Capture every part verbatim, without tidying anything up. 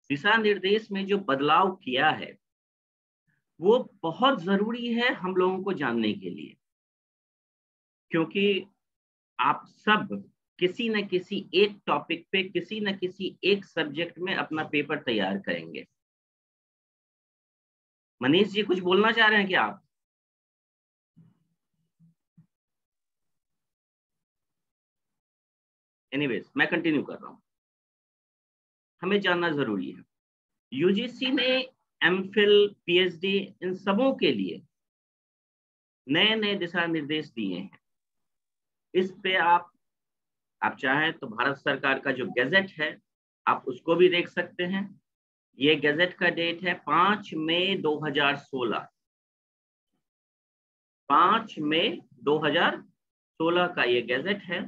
दिशा निर्देश में जो बदलाव किया है वो बहुत जरूरी है हम लोगों को जानने के लिए, क्योंकि आप सब किसी न किसी एक टॉपिक पे, किसी न किसी एक सब्जेक्ट में अपना पेपर तैयार करेंगे। मनीष जी कुछ बोलना चाह रहे हैं क्या आप? एनीवेज मैं कंटिन्यू कर रहा हूं। हमें जानना जरूरी है, यूजीसी ने एमफिल, पीएचडी इन सबों के लिए नए नए दिशा निर्देश दिए हैं। इस पे आप आप चाहें तो भारत सरकार का जो गैजेट है आप उसको भी देख सकते हैं। ये गैजेट का डेट है पांच मई दो हज़ार सोलह। पांच मई दो हज़ार सोलह का ये गैजेट है।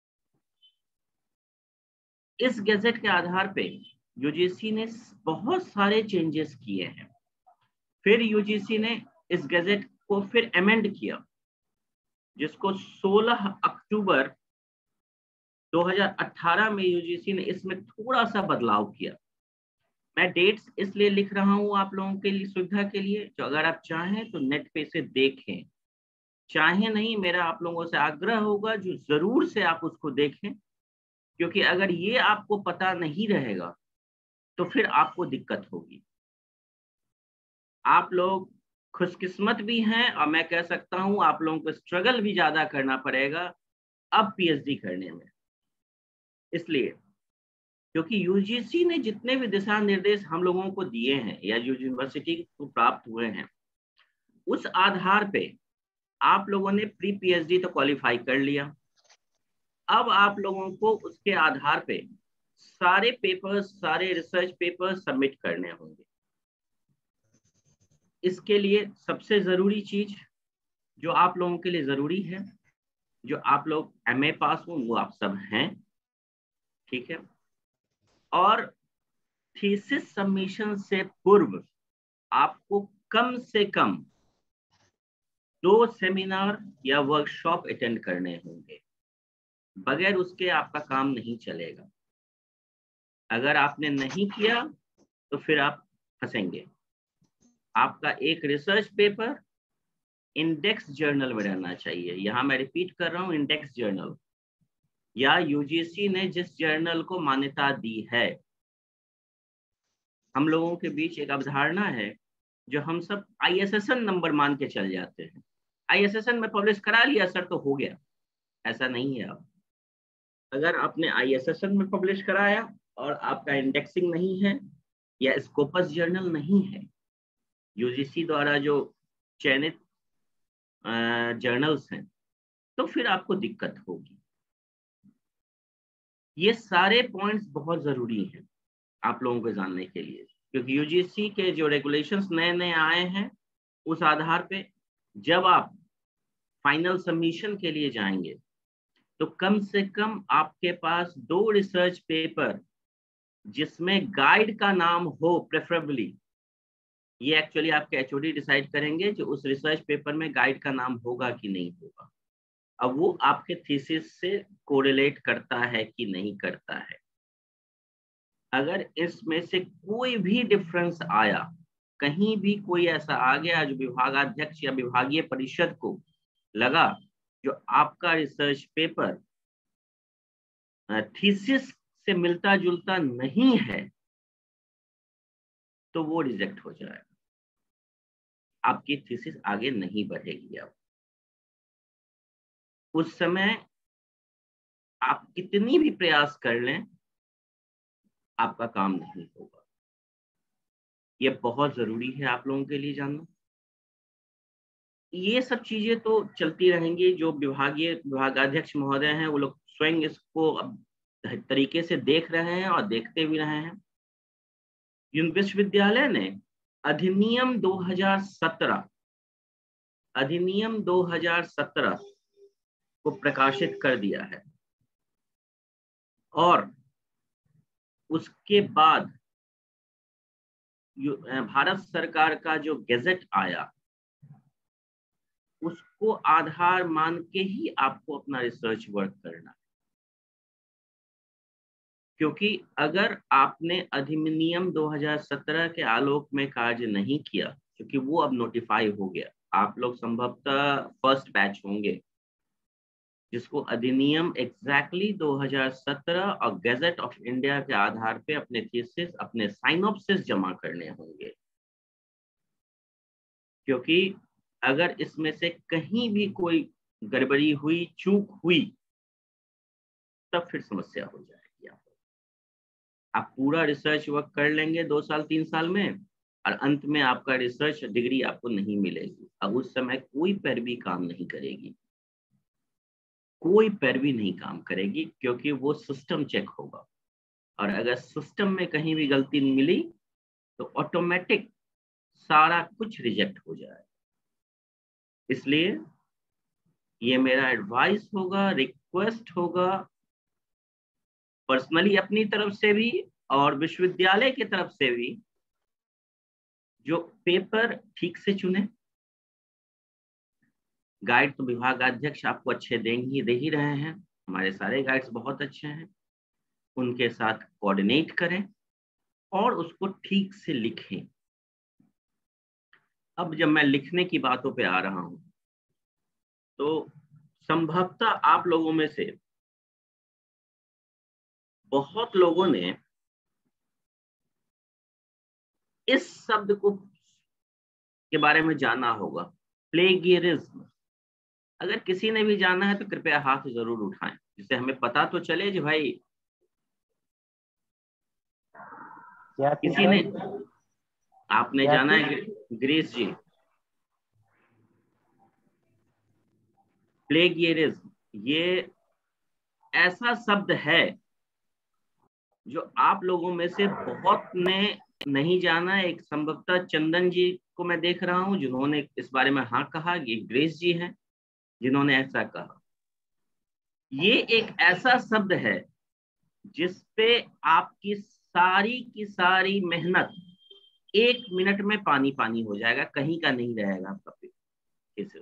इस गैजेट के आधार पे यूजीसी ने बहुत सारे चेंजेस किए हैं। फिर यूजीसी ने इस गैजेट को फिर अमेंड किया, जिसको सोलह अक्टूबर दो हज़ार अठारह में यूजीसी ने इसमें थोड़ा सा बदलाव किया। मैं डेट्स इसलिए लिख रहा हूं आप लोगों के लिए, सुविधा के लिए, जो अगर आप चाहें तो नेट पे से देखें, चाहे नहीं मेरा आप लोगों से आग्रह होगा जो जरूर से आप उसको देखें, क्योंकि अगर ये आपको पता नहीं रहेगा तो फिर आपको दिक्कत होगी। आप लोग खुशकिस्मत भी हैं और मैं कह सकता हूं आप लोगों को स्ट्रगल भी ज्यादा करना पड़ेगा अब पीएचडी करने में। इसलिए क्योंकि यूजीसी ने जितने भी दिशा निर्देश हम लोगों को दिए हैं या जो यूनिवर्सिटी को प्राप्त हुए हैं, उस आधार पे आप लोगों ने प्री पीएचडी तो क्वालिफाई कर लिया। अब आप लोगों को उसके आधार पे सारे पेपर्स, सारे रिसर्च पेपर्स सबमिट करने होंगे। इसके लिए सबसे जरूरी चीज जो आप लोगों के लिए जरूरी है, जो आप लोग एमए पास हो वो आप सब हैं, ठीक है। और थीसिस सबमिशन से पूर्व आपको कम से कम दो सेमिनार या वर्कशॉप अटेंड करने होंगे, बगैर उसके आपका काम नहीं चलेगा। अगर आपने नहीं किया तो फिर आप फंसेंगे। आपका एक रिसर्च पेपर इंडेक्स जर्नल में रहना चाहिए। यहां मैं रिपीट कर रहा हूं, इंडेक्स जर्नल, या यूजीसी ने जिस जर्नल को मान्यता दी है। हम लोगों के बीच एक अवधारणा है जो हम सब आईएसएसएन नंबर मान के चल जाते हैं। आईएसएसएन में पब्लिश करा लिया सर तो हो गया, ऐसा नहीं है। अब अगर आपने आईएसएसएन में पब्लिश कराया और आपका इंडेक्सिंग नहीं है या स्कोपस जर्नल नहीं है, यूजीसी द्वारा जो चयनित जर्नल्स हैं, तो फिर आपको दिक्कत होगी। ये सारे पॉइंट्स बहुत जरूरी हैं आप लोगों को जानने के लिए, क्योंकि यूजीसी के जो रेगुलेशंस नए नए आए हैं उस आधार पे जब आप फाइनल सबमिशन के लिए जाएंगे तो कम से कम आपके पास दो रिसर्च पेपर जिसमें गाइड का नाम हो प्रेफरेबली। ये एक्चुअली आपके एचओडी डिसाइड करेंगे जो उस रिसर्च पेपर में गाइड का नाम होगा कि नहीं होगा। अब वो आपके थीसिस से कोरिलेट करता है कि नहीं करता है। अगर इसमें से कोई भी डिफरेंस आया, कहीं भी कोई ऐसा आ गया जो विभागाध्यक्ष या विभागीय परिषद को लगा जो आपका रिसर्च पेपर थीसिस से मिलता जुलता नहीं है, तो वो रिजेक्ट हो जाएगा। आपकी थीसिस आगे नहीं बढ़ेगी। अब उस समय आप कितनी भी प्रयास कर लें आपका काम नहीं होगा। ये बहुत जरूरी है आप लोगों के लिए जानना। ये सब चीजें तो चलती रहेंगी। जो विभागीय विभागाध्यक्ष महोदय हैं वो लोग स्वयं इसको अब तरीके से देख रहे हैं और देखते भी रहे हैं। विश्वविद्यालय ने अधिनियम दो हज़ार सत्रह अधिनियम दो हज़ार सत्रह को प्रकाशित कर दिया है और उसके बाद भारत सरकार का जो गैजेट आया उसको आधार मान के ही आपको अपना रिसर्च वर्क करना है। क्योंकि अगर आपने अधिनियम दो हज़ार सत्रह के आलोक में कार्य नहीं किया, क्योंकि वो अब नोटिफाई हो गया, आप लोग संभवतः फर्स्ट बैच होंगे जिसको अधिनियम एग्जैक्टली दो हज़ार सत्रह और गैजेट ऑफ इंडिया के आधार पे अपने थीसिस, अपने साइनॉप्सिस जमा करने होंगे। क्योंकि अगर इसमें से कहीं भी कोई गड़बड़ी हुई, चूक हुई, तब फिर समस्या हो जाएगी। आप आप पूरा रिसर्च वर्क कर लेंगे दो साल तीन साल में, और अंत में आपका रिसर्च डिग्री आपको नहीं मिलेगी। अब उस समय कोई पैरवी काम नहीं करेगी, कोई पैरवी नहीं काम करेगी, क्योंकि वो सिस्टम चेक होगा, और अगर सिस्टम में कहीं भी गलती मिली तो ऑटोमेटिक सारा कुछ रिजेक्ट हो जाए। इसलिए ये मेरा एडवाइस होगा, रिक्वेस्ट होगा, पर्सनली अपनी तरफ से भी और विश्वविद्यालय की तरफ से भी, जो पेपर ठीक से चुने। गाइड तो विभागाध्यक्ष आपको अच्छे देंगे, दे ही रहे हैं, हमारे सारे गाइड्स बहुत अच्छे हैं। उनके साथ कोऑर्डिनेट करें और उसको ठीक से लिखें। अब जब मैं लिखने की बातों पे आ रहा हूं, तो संभवतः आप लोगों में से बहुत लोगों ने इस शब्द को के बारे में जाना होगा, प्लेगियरिज्म। अगर किसी ने भी जाना है तो कृपया हाथ जरूर उठाएं, जिससे हमें पता तो चले कि भाई क्या किसी ने, आपने क्या जाना है ग्रीस जी। प्लेगियरिज्म ये ऐसा शब्द है जो आप लोगों में से बहुत ने नहीं जाना है। एक संभवतः चंदन जी को मैं देख रहा हूं जिन्होंने इस बारे में हाँ कहा, ये ग्रेस जी हैं जिन्होंने ऐसा कहा। ये एक ऐसा शब्द है जिसपे आपकी सारी की सारी मेहनत एक मिनट में पानी पानी हो जाएगा, कहीं का नहीं रहेगा आपका केसेस।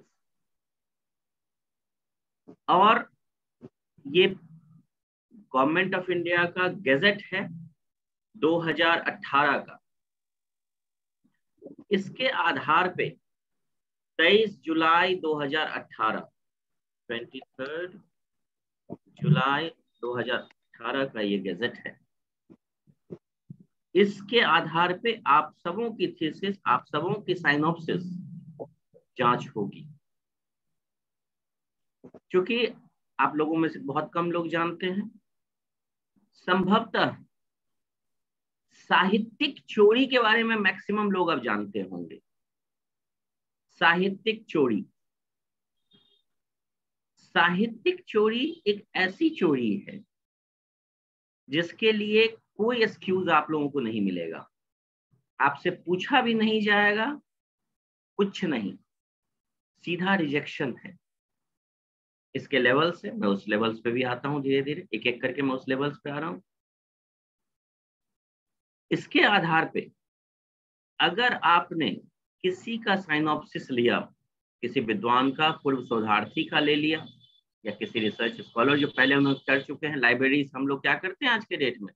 और ये गवर्नमेंट ऑफ इंडिया का गैजेट है दो हज़ार अठारह का। इसके आधार पे तेईस जुलाई दो हज़ार अठारह, तेईस जुलाई दो हज़ार अठारह का ये गैजेट है। इसके आधार पे आप सबों की थीसिस, आप सबों की साइनॉप्सिस जांच होगी। क्योंकि आप लोगों में से बहुत कम लोग जानते हैं, संभवतः साहित्यिक चोरी के बारे में मैक्सिमम लोग अब जानते होंगे। साहित्यिक चोरी, साहित्यिक चोरी एक ऐसी चोरी है जिसके लिए कोई एक्सक्यूज आप लोगों को नहीं मिलेगा, आपसे पूछा भी नहीं जाएगा, कुछ नहीं, सीधा रिजेक्शन है। इसके लेवल से मैं उस लेवल्स पे भी आता हूं, धीरे धीरे एक एक करके मैं उस लेवल्स पे आ रहा हूं। इसके आधार पे अगर आपने किसी का साइनॉप्सिस लिया, किसी विद्वान का, पूर्व शोधार्थी का ले लिया, या किसी रिसर्च स्कॉलर जो पहले उन्होंने कर चुके हैं। लाइब्रेरीज हम लोग क्या करते हैं आज के डेट में,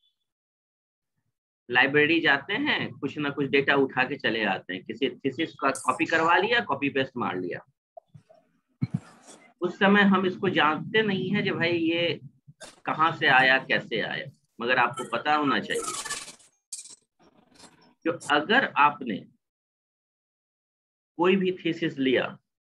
लाइब्रेरी जाते हैं, कुछ ना कुछ डेटा उठा के चले आते हैं, किसी थीसिस का कॉपी करवा लिया, कॉपी पेस्ट मार लिया। उस समय हम इसको जानते नहीं है कि भाई ये कहाँ से आया, कैसे आया, मगर आपको पता होना चाहिए कि अगर आपने कोई भी थीसिस लिया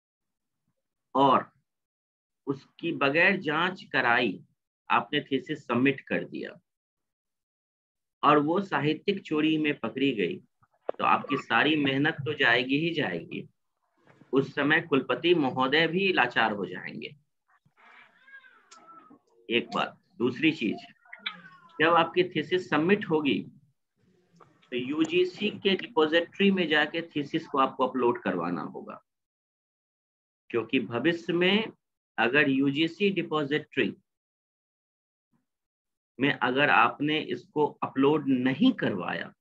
और उसकी बगैर जांच कराई आपने थीसिस सबमिट कर दिया और वो साहित्यिक चोरी में पकड़ी गई, तो आपकी सारी मेहनत तो जाएगी ही जाएगी। उस समय कुलपति महोदय भी लाचार हो जाएंगे। एक बात। दूसरी चीज, जब आपकी थीसिस सबमिट होगी तो यूजीसी के डिपॉजिटरी में जाके थीसिस को आपको अपलोड करवाना होगा, क्योंकि भविष्य में अगर यूजीसी डिपॉजिटरी में अगर आपने इसको अपलोड नहीं करवाया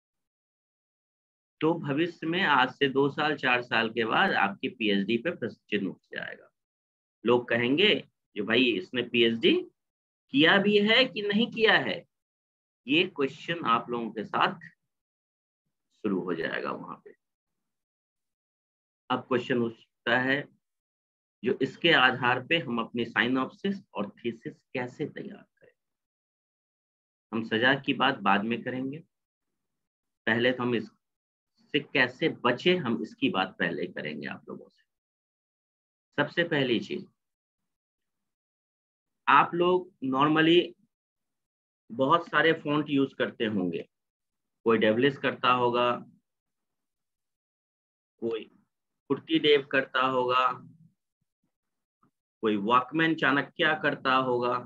तो भविष्य में आज से दो साल चार साल के बाद आपकी पीएचडी पे प्रश्न चिन्ह उठ जाएगा। लोग कहेंगे जो भाई इसने पीएचडी किया भी है कि नहीं किया है, ये क्वेश्चन आप लोगों के साथ शुरू हो जाएगा वहां पे। अब क्वेश्चन उठता है जो इसके आधार पे हम अपनी साइनॉप्सिस और थीसिस कैसे तैयार करें। हम सजा की बात बाद में करेंगे, पहले तो हम इससे कैसे बचे हम इसकी बात पहले करेंगे आप लोगों से। सबसे पहली चीज, आप लोग नॉर्मली बहुत सारे फॉन्ट यूज करते होंगे। कोई डेवलिस करता होगा, कोई कुर्ती देव करता होगा, कोई वॉकमैन चाणक्य करता होगा,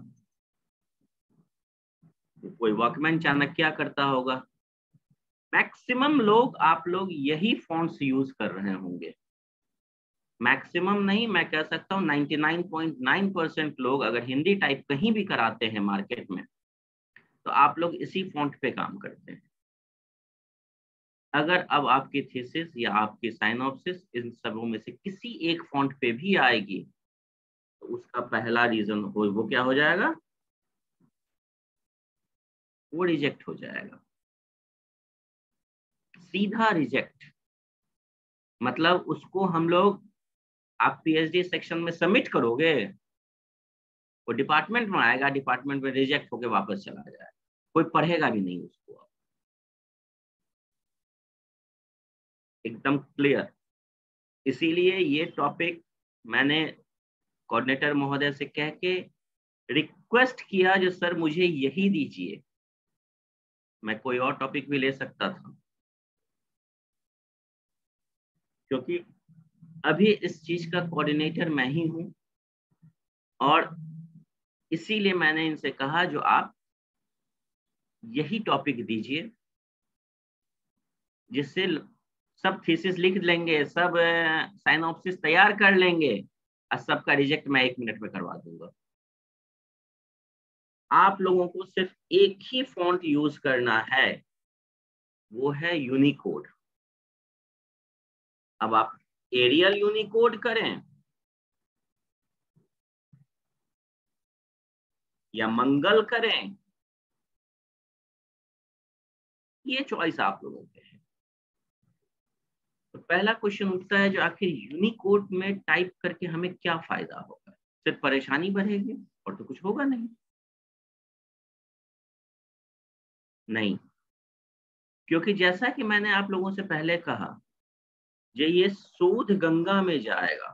कोई वॉकमैन चाणक्य करता होगा। मैक्सिमम लोग आप लोग यही फॉन्ट्स यूज कर रहे होंगे। मैक्सिमम नहीं, मैं कह सकता हूँ निन्यानवे पॉइंट नौ परसेंट लोग अगर हिंदी टाइप कहीं भी कराते हैं मार्केट में, तो आप लोग इसी फॉन्ट पे काम करते हैं। अगर अब आपकी थीसिस या आपकी साइनॉप्सिस इन सबों में से किसी एक फॉन्ट पे भी आएगी, तो उसका पहला रीजन हो वो क्या हो जाएगा, वो रिजेक्ट हो जाएगा, सीधा रिजेक्ट। मतलब उसको हम लोग, आप पीएचडी सेक्शन में सबमिट करोगे, वो डिपार्टमेंट में आएगा, डिपार्टमेंट में रिजेक्ट होके वापस चला जाएगा, कोई पढ़ेगा भी नहीं उसको। एकदम क्लियर। इसीलिए ये टॉपिक मैंने कोऑर्डिनेटर महोदय से कह के रिक्वेस्ट किया जो सर मुझे यही दीजिए, मैं कोई और टॉपिक भी ले सकता था, क्योंकि अभी इस चीज का कोऑर्डिनेटर मैं ही हूं। और इसीलिए मैंने इनसे कहा जो आप यही टॉपिक दीजिए, जिससे सब थीसिस लिख लेंगे, सब साइनॉप्सिस तैयार कर लेंगे, और सबका रिजेक्ट मैं एक मिनट में करवा दूंगा। आप लोगों को सिर्फ एक ही फॉन्ट यूज करना है, वो है यूनिकोड। अब आप एरियल यूनिकोड करें या मंगल करें, ये चॉइस आप लोगों के है। तो पहला क्वेश्चन उठता है जो आखिर यूनिकोड में टाइप करके हमें क्या फायदा होगा, सिर्फ परेशानी बढ़ेगी और तो कुछ होगा नहीं। नहीं, क्योंकि जैसा कि मैंने आप लोगों से पहले कहा, जो ये शोध गंगा में जाएगा,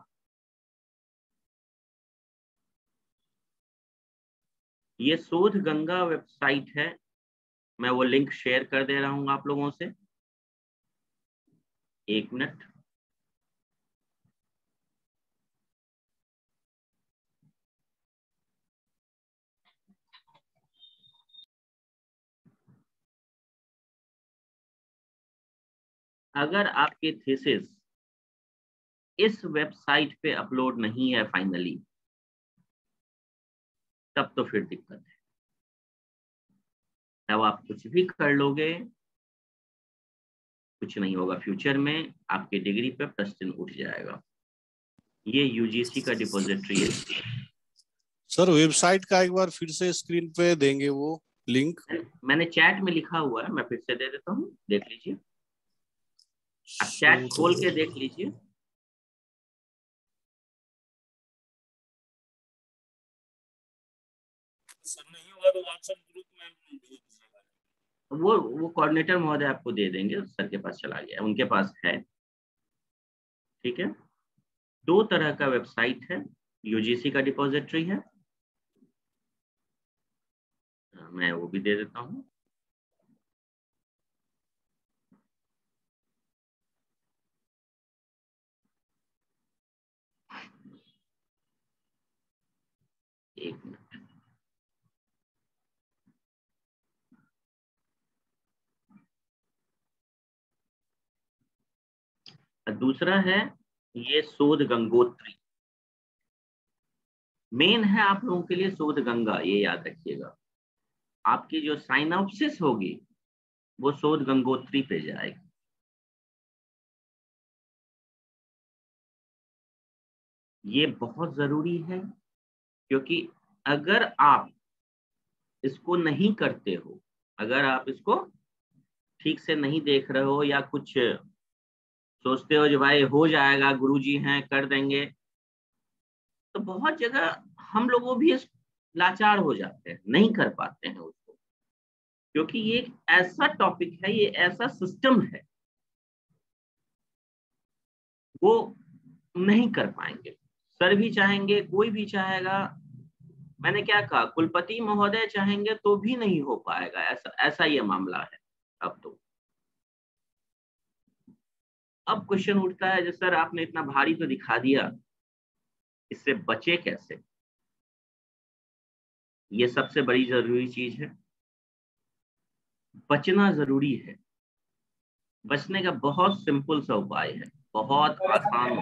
ये शोध गंगा वेबसाइट है, मैं वो लिंक शेयर कर दे रहा हूं आप लोगों से, एक मिनट। अगर आपकी थीसिस इस वेबसाइट पे अपलोड नहीं है फाइनली, तब तो फिर दिक्कत है। तब आप कुछ भी कर लोगे, कुछ नहीं होगा। फ्यूचर में आपकी डिग्री पे प्रश्न उठ जाएगा। ये यूजीसी का डिपॉजिटरी है। सर वेबसाइट का एक बार फिर से स्क्रीन पे देंगे वो लिंक? मैंने चैट में लिखा हुआ है, मैं फिर से दे देता हूँ, देख लीजिए। आप चैट खोल के देख लीजिए। सर नहीं होगा तो व्हाट्सएप ग्रुप में भेज दीजिएगा। वो वो कोऑर्डिनेटर महोदय आपको दे देंगे, सर के पास चला गया, उनके पास है। ठीक है, दो तरह का वेबसाइट है, यूजीसी का डिपॉजिटरी है, मैं वो भी दे देता हूँ। एक मिनट। दूसरा है ये शोध गंगोत्री, मेन है आप लोगों के लिए शोध गंगा, ये याद रखिएगा। आपकी जो साइनॉप्सिस होगी वो शोध गंगोत्री पे जाएगी। ये बहुत जरूरी है, क्योंकि अगर आप इसको नहीं करते हो, अगर आप इसको ठीक से नहीं देख रहे हो या कुछ सोचते हो जो भाई हो जाएगा, गुरुजी हैं कर देंगे, तो बहुत जगह हम लोगों भी लाचार हो जाते हैं, नहीं कर पाते हैं उसको, क्योंकि ये एक ऐसा टॉपिक है, ये ऐसा सिस्टम है, वो नहीं कर पाएंगे। सर भी चाहेंगे, कोई भी चाहेगा, मैंने क्या कहा, कुलपति महोदय चाहेंगे तो भी नहीं हो पाएगा, ऐसा ऐसा ये मामला है अब तो। अब क्वेश्चन उठता है, जो सर आपने इतना भारी तो दिखा दिया, इससे बचे कैसे? ये सबसे बड़ी जरूरी चीज है, बचना जरूरी है। बचने का बहुत सिंपल सा उपाय है, बहुत आसान।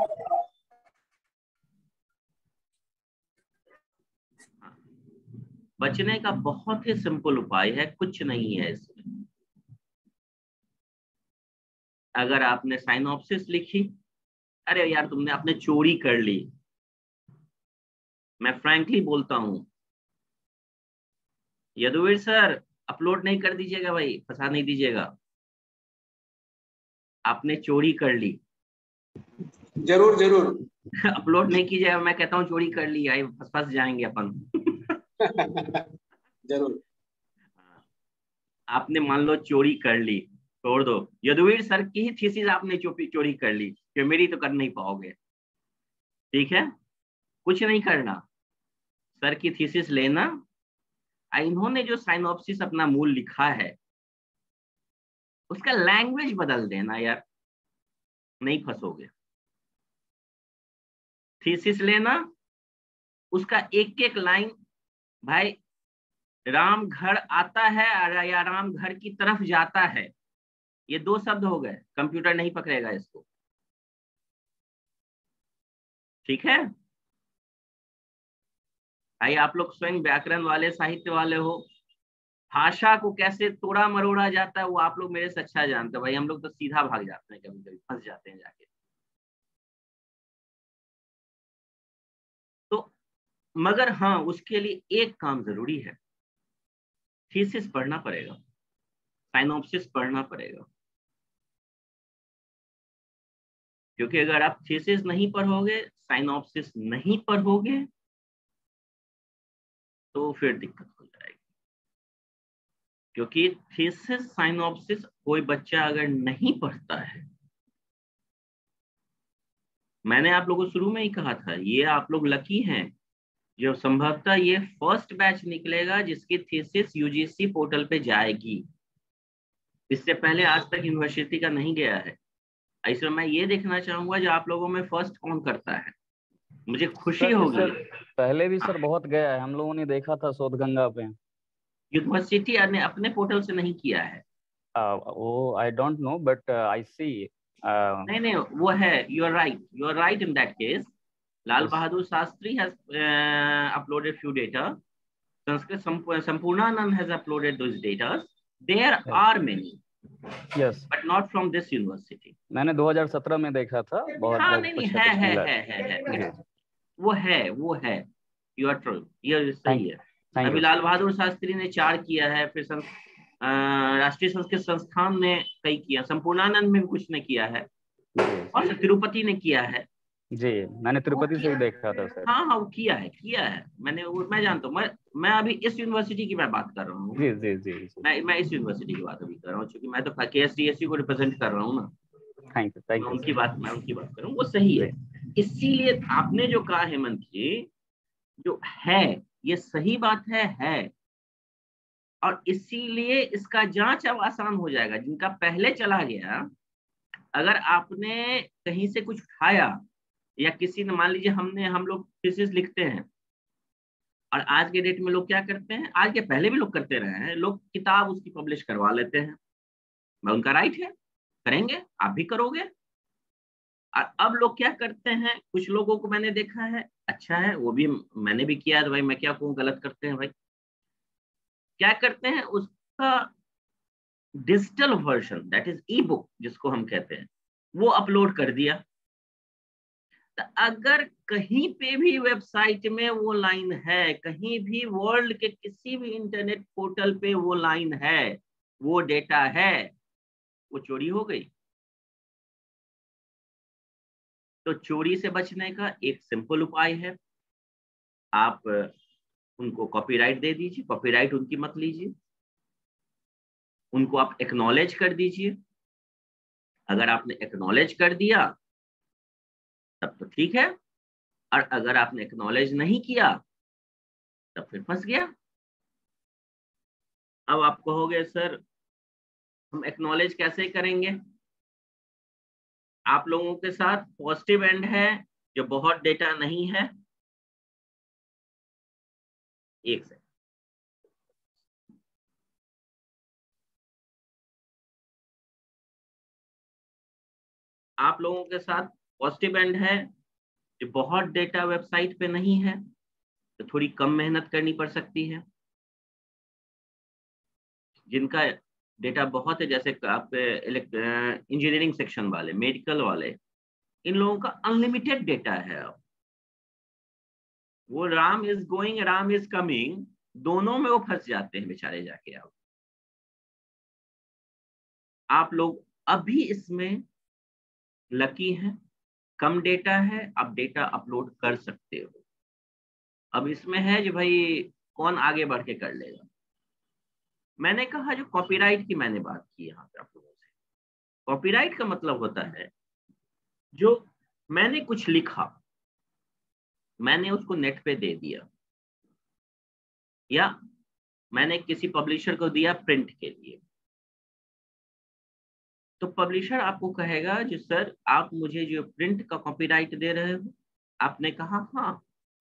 बचने का बहुत ही सिंपल उपाय है, कुछ नहीं है इसमें। अगर आपने साइनॉप्सिस लिखी, अरे यार तुमने आपने चोरी कर ली, मैं फ्रैंकली बोलता हूं, यदुवीर सर अपलोड नहीं कर दीजिएगा भाई, फंसा नहीं दीजिएगा, आपने चोरी कर ली, जरूर जरूर अपलोड नहीं कीजिएगा, मैं कहता हूँ चोरी कर ली, आई फंस फंस जाएंगे अपन। जरूर। आपने मान लो चोरी कर ली, छोड़ दो, यदुवीर सर की ही थीसिस आपने चोरी कर ली, कि मेरी तो कर नहीं पाओगे, ठीक है, कुछ नहीं करना, सर की थीसिस लेना, इन्होंने जो साइनॉप्सिस अपना मूल लिखा है उसका लैंग्वेज बदल देना यार, नहीं फंसोगे। थीसिस लेना, उसका एक एक लाइन, भाई राम घर आता है या राम घर की तरफ जाता है, ये दो शब्द हो गए, कंप्यूटर नहीं पकड़ेगा इसको, ठीक है भाई। आप लोग स्वयं व्याकरण वाले, साहित्य वाले हो, भाषा को कैसे तोड़ा मरोड़ा जाता है वो आप लोग मेरे से अच्छा जानते हो भाई, हम लोग तो सीधा भाग जाते हैं, कभी कभी फंस जाते हैं जाके। तो मगर हाँ, उसके लिए एक काम जरूरी है, थीसिस पढ़ना पड़ेगा, साइनॉप्सिस पढ़ना पड़ेगा, क्योंकि अगर आप थीसिस नहीं पढ़ोगे, साइनॉप्सिस नहीं पढ़ोगे, तो फिर दिक्कत हो जाएगी। क्योंकि थीसिस साइनॉप्सिस कोई बच्चा अगर नहीं पढ़ता है, मैंने आप लोगों को शुरू में ही कहा था, ये आप लोग लकी हैं जो संभवतः ये फर्स्ट बैच निकलेगा जिसकी थीसिस यूजीसी पोर्टल पे जाएगी। इससे पहले आज तक यूनिवर्सिटी का नहीं गया है, इसमें मैं ये देखना चाहूंगा जो आप लोगों में फर्स्ट कौन करता है, मुझे खुशी होगी। पहले भी सर बहुत गया है, हम लोगों ने देखा था शोध गंगा पे। यूनिवर्सिटी ने अपने पोर्टल से नहीं किया है, uh, वो I don't know but I see. नहीं नहीं वो है, you are right, you are right in that case. Lal Bahadur Shastri has uh, uploaded few data, Sanskrit Sampurnanand has uploaded those data, there yes. are many, yes, but not from this university. मैंने दो हज़ार सत्रह में देखा था, बहुत हाँ नहीं नहीं है है है है है है वो है वो है, यू आर ट्रू, ये सही है। अभी लाल बहादुर शास्त्री ने चार किया है, फिर राष्ट्रीय संस्कृत संस्थान ने कई किया, संपूर्णानंद में कुछ ने किया है, और तिरुपति ने किया है। जी मैंने तिरुपति से ही देखा था सर। हाँ हाँ वो किया है किया है मैंने, वो मैं जानता हूँ, मैं मैं अभी इस यूनिवर्सिटी की मैं बात कर रहा हूँ। जी जी जी, जी। मैं मैं इस यूनिवर्सिटी की बात अभी कर रहा हूँ, क्योंकि मैं तो के एस टी एस सी को रिप्रेजेंट कर रहा हूँ ना। Thank you thank you. उनकी बात मैं उनकी बात कर रहा हूँ, वो सही है। इसीलिए आपने जो कहा हेमंत जी, जो है ये सही बात है है और इसीलिए इसका जांच अब आसान हो जाएगा। जिनका पहले चला गया, अगर आपने कहीं से कुछ उठाया या किसी ने, मान लीजिए हमने हम लोग थीसिस लिखते हैं, और आज के डेट में लोग क्या करते हैं, आज के पहले भी लोग करते रहे हैं, लोग किताब उसकी पब्लिश करवा लेते हैं, मैं उनका राइट है, करेंगे, आप भी करोगे। और अब लोग क्या करते हैं, कुछ लोगों को मैंने देखा है, अच्छा है वो भी मैंने भी किया है, तो भाई मैं क्या कहूँ, गलत करते हैं भाई, क्या करते हैं उसका digital version, that is e book जिसको हम कहते हैं, वो अपलोड कर दिया। तो अगर कहीं पे भी वेबसाइट में वो लाइन है, कहीं भी वर्ल्ड के किसी भी इंटरनेट पोर्टल पे वो लाइन है, वो डेटा है, वो चोरी हो गई। तो चोरी से बचने का एक सिंपल उपाय है, आप उनको कॉपीराइट दे दीजिए, कॉपीराइट उनकी मत लीजिए, उनको आप एक्नॉलेज कर दीजिए। अगर आपने एक्नॉलेज कर दिया तब तो ठीक है, और अगर आपने एक्नॉलेज नहीं किया तब फिर फंस गया। अब आप कहोगे सर हम एक्नॉलेज कैसे करेंगे? आप लोगों के साथ पॉजिटिव एंड है जो बहुत डेटा नहीं है, एक सेकंड, आप लोगों के साथ पॉजिटिव एंड है जो बहुत डेटा वेबसाइट पे नहीं है, तो थोड़ी कम मेहनत करनी पड़ सकती है। जिनका डेटा बहुत है, जैसे आप इंजीनियरिंग सेक्शन वाले, मेडिकल वाले, इन लोगों का अनलिमिटेड डेटा है। वो Ram is going Ram is coming, दोनों में वो फंस जाते हैं बेचारे जाके। आप आप लोग अभी इसमें लकी हैं, कम डेटा है, आप डेटा अपलोड कर सकते हो। अब इसमें है जो भाई कौन आगे बढ़ के कर लेगा। मैंने कहा जो कॉपीराइट की मैंने बात की यहाँ पे आप लोगों से, कॉपीराइट का मतलब होता है जो मैंने कुछ लिखा, मैंने उसको नेट पे दे दिया, या मैंने किसी पब्लिशर को दिया प्रिंट के लिए, तो पब्लिशर आपको कहेगा जो सर आप मुझे जो प्रिंट का कॉपीराइट दे रहे हो। आपने कहा हाँ,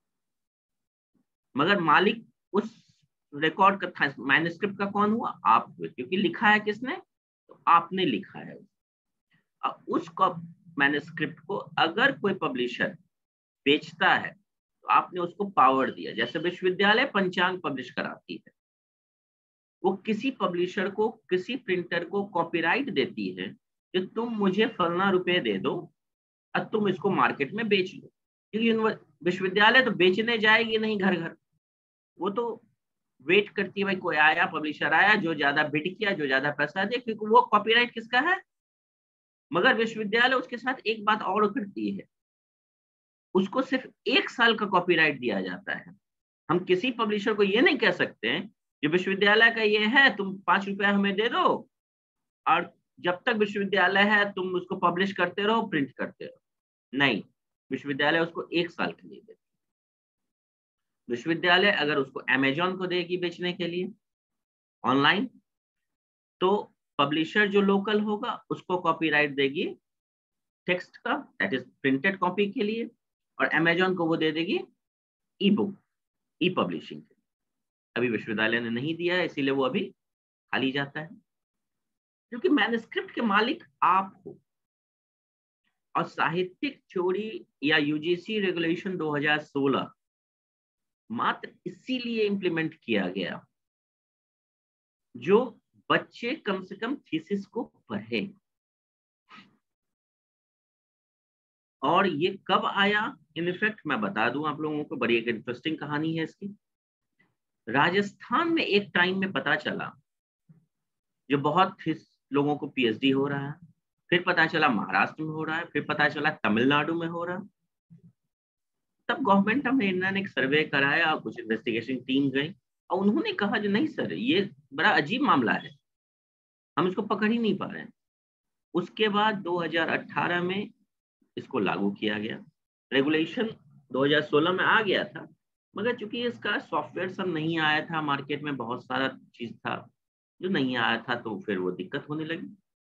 मगर मालिक उस रिकॉर्ड का था, मैन्युस्क्रिप्ट का कौन हुआ? आप हुए, क्योंकि लिखा है किसने? तो आपने लिखा है। अब उस मैन्युस्क्रिप्ट को अगर कोई पब्लिशर बेचता है तो आपने उसको पावर दिया। जैसे विश्वविद्यालय पंचांग पब्लिश कराती है, वो किसी पब्लिशर को, किसी प्रिंटर को कॉपीराइट देती है कि तुम मुझे फलना रुपए दे दो और तुम इसको मार्केट में बेच लो। क्योंकि विश्वविद्यालय तो बेचने जाएगी नहीं घर घर, वो तो वेट करती है भाई कोई आया, पब्लिशर आया जो ज्यादा बिड किया, जो ज्यादा पैसा दे, क्योंकि वो कॉपीराइट किसका है। मगर विश्वविद्यालय उसके साथ एक बात और करती है, उसको सिर्फ एक साल का कॉपीराइट दिया जाता है। हम किसी पब्लिशर को ये नहीं कह सकते हैं जो विश्वविद्यालय का ये है तुम पांच रुपया हमें दे दो और जब तक विश्वविद्यालय है तुम उसको पब्लिश करते रहो, प्रिंट करते रहो। नहीं, विश्वविद्यालय उसको एक साल के लिए देती है। विश्वविद्यालय अगर उसको अमेजॉन को देगी बेचने के लिए ऑनलाइन, तो पब्लिशर जो लोकल होगा उसको कॉपीराइट देगी टेक्स्ट का, दैट इज प्रिंटेड कॉपी के लिए, और अमेजॉन को वो दे देगी ई बुक, ई पब्लिशिंग। अभी विश्वविद्यालय ने नहीं दिया है, इसीलिए वो अभी खाली जाता है, क्योंकि मैन्युस्क्रिप्ट के मालिक आप हो। और साहित्यिक चोरी या यूजीसी रेगुलेशन दो हज़ार सोलह मात्र इसीलिए इंप्लीमेंट किया गया जो बच्चे कम से कम थीसिस को पढ़े। और ये कब आया, इनफैक्ट मैं बता दूं आप लोगों को, बड़ी एक इंटरेस्टिंग कहानी है इसकी। राजस्थान में एक टाइम में पता चला जो बहुत लोगों को पीएचडी हो रहा है, फिर पता चला महाराष्ट्र में हो रहा है, फिर पता चला तमिलनाडु में हो रहा है। तब गवर्नमेंट ऑफ इंडिया ने एक सर्वे कराया, कुछ इन्वेस्टिगेशन टीम गई और उन्होंने कहा जो नहीं सर ये बड़ा अजीब मामला है, हम इसको पकड़ ही नहीं पा रहे हैं। उसके बाद दो हज़ार अठारह में इसको लागू किया गया। रेगुलेशन दो हज़ार सोलह में आ गया था, मगर चूंकि इसका सॉफ्टवेयर सब नहीं आया था मार्केट में, बहुत सारा चीज था जो नहीं आया था, तो फिर वो दिक्कत होने लगी।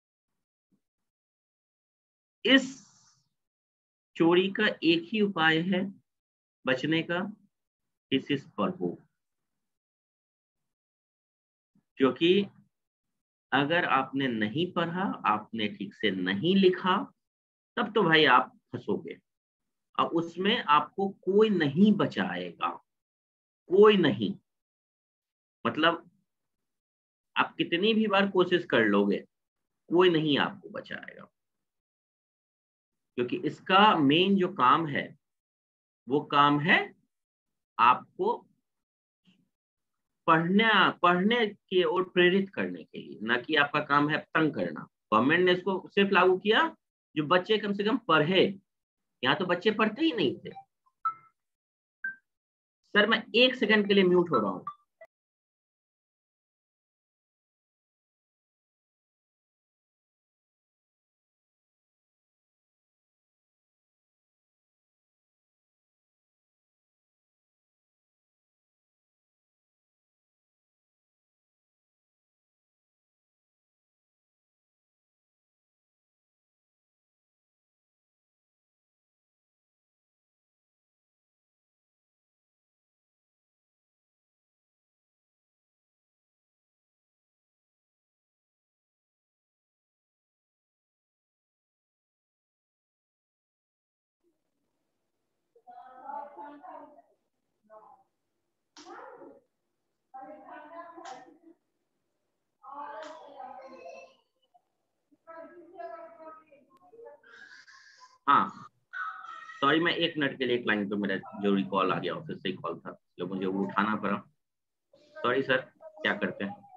इस चोरी का एक ही उपाय है बचने का, थीसिस पढ़ो। क्योंकि अगर आपने नहीं पढ़ा, आपने ठीक से नहीं लिखा, तब तो भाई आप फंसोगे और उसमें आपको कोई नहीं बचाएगा, कोई नहीं। मतलब आप कितनी भी बार कोशिश कर लोगे, कोई नहीं आपको बचाएगा। क्योंकि इसका मेन जो काम है वो काम है आपको पढ़ने पढ़ने की ओर प्रेरित करने के लिए, ना कि आपका काम है तंग करना। गवर्नमेंट ने इसको सिर्फ लागू किया जो बच्चे कम से कम पढ़े। यहाँ तो बच्चे पढ़ते ही नहीं थे। सर मैं एक सेकंड के लिए म्यूट हो रहा हूँ। हाँ सॉरी, मैं एक मिनट के लिए एक लाइन पे मेरा जरूरी कॉल आ गया, ऑफिस से ही कॉल था, इसलिए मुझे वो उठाना पड़ा। सॉरी सर, क्या करते हैं।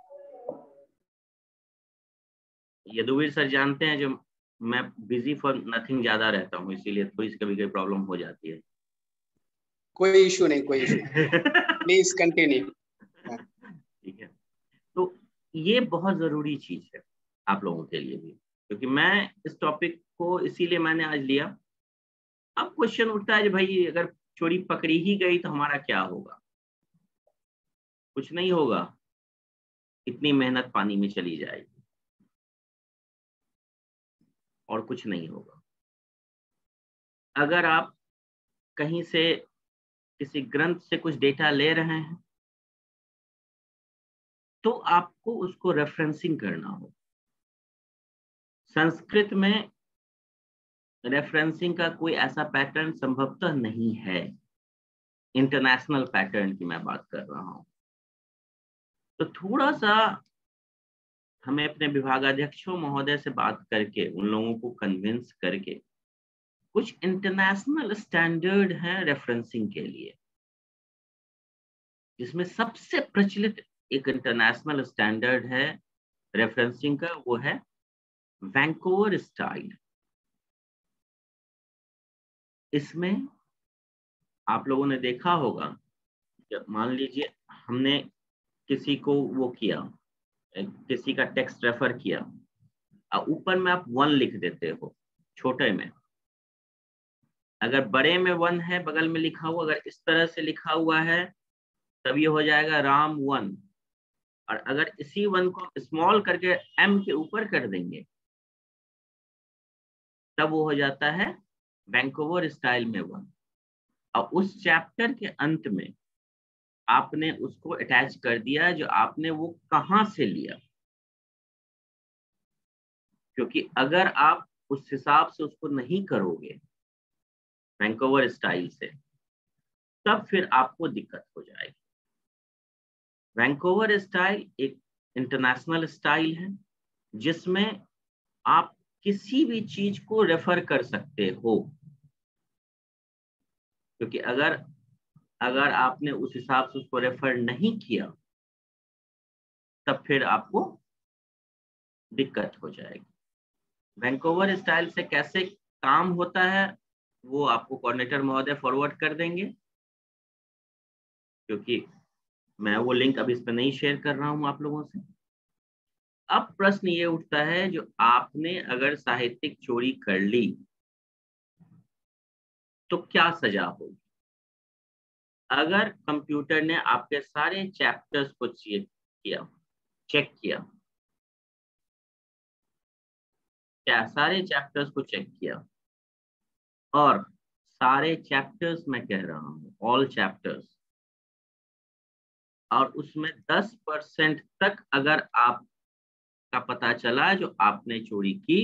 यदुवीर सर जानते हैं जो मैं बिजी फॉर नथिंग ज्यादा रहता हूँ, इसीलिए थोड़ी सी कभी कभी प्रॉब्लम हो जाती है। कोई इशू नहीं, कोई इशू। Please continue. ठीक है, तो ये बहुत जरूरी चीज है आप लोगों के लिए भी, क्योंकि मैं इस टॉपिक को इसीलिए मैंने आज लिया। अब क्वेश्चन उठता है कि भाई अगर चोरी पकड़ी ही गई तो हमारा क्या होगा। कुछ नहीं होगा, इतनी मेहनत पानी में चली जाएगी और कुछ नहीं होगा। अगर आप कहीं से किसी ग्रंथ से कुछ डेटा ले रहे हैं तो आपको उसको रेफरेंसिंग करना हो। संस्कृत में रेफरेंसिंग का कोई ऐसा पैटर्न संभवतः नहीं है, इंटरनेशनल पैटर्न की मैं बात कर रहा हूं। तो थोड़ा सा हमें अपने विभागाध्यक्षों महोदय से बात करके उन लोगों को कन्विंस करके कुछ इंटरनेशनल स्टैंडर्ड हैं रेफरेंसिंग के लिए, जिसमें सबसे प्रचलित एक इंटरनेशनल स्टैंडर्ड है रेफरेंसिंग का, वो है वैंकूवर स्टाइल। इसमें आप लोगों ने देखा होगा, जब मान लीजिए हमने किसी को वो किया, किसी का टेक्स्ट रेफर किया, ऊपर में आप वन लिख देते हो छोटे में, अगर बड़े में वन है बगल में लिखा हुआ, अगर इस तरह से लिखा हुआ है तब ये हो जाएगा राम वन, और अगर इसी वन को स्मॉल करके एम के ऊपर कर देंगे तब वो हो जाता है वैंकूवर स्टाइल में वन। और उस चैप्टर के अंत में आपने उसको अटैच कर दिया जो आपने वो कहां से लिया, क्योंकि अगर आप उस हिसाब से उसको नहीं करोगे वैंकूवर स्टाइल से, तब फिर आपको दिक्कत हो जाएगी। वैंकूवर स्टाइल एक इंटरनेशनल स्टाइल है जिसमें आप किसी भी चीज को रेफर कर सकते हो, क्योंकि अगर अगर आपने उस हिसाब से उसको रेफर नहीं किया तब फिर आपको दिक्कत हो जाएगी। वैंकूवर स्टाइल से कैसे काम होता है वो आपको कोऑर्डिनेटर महोदय फॉरवर्ड कर देंगे, क्योंकि मैं वो लिंक अभी इस पर नहीं शेयर कर रहा हूं आप लोगों से। अब प्रश्न ये उठता है, जो आपने अगर साहित्यिक चोरी कर ली तो क्या सजा होगी। अगर कंप्यूटर ने आपके सारे चैप्टर्स को चेक किया चेक किया क्या सारे चैप्टर्स को चेक किया, और सारे चैप्टर्स मैं कह रहा हूं ऑल चैप्टर्स, और उसमें दस परसेंट तक अगर आपका पता चला जो आपने चोरी की,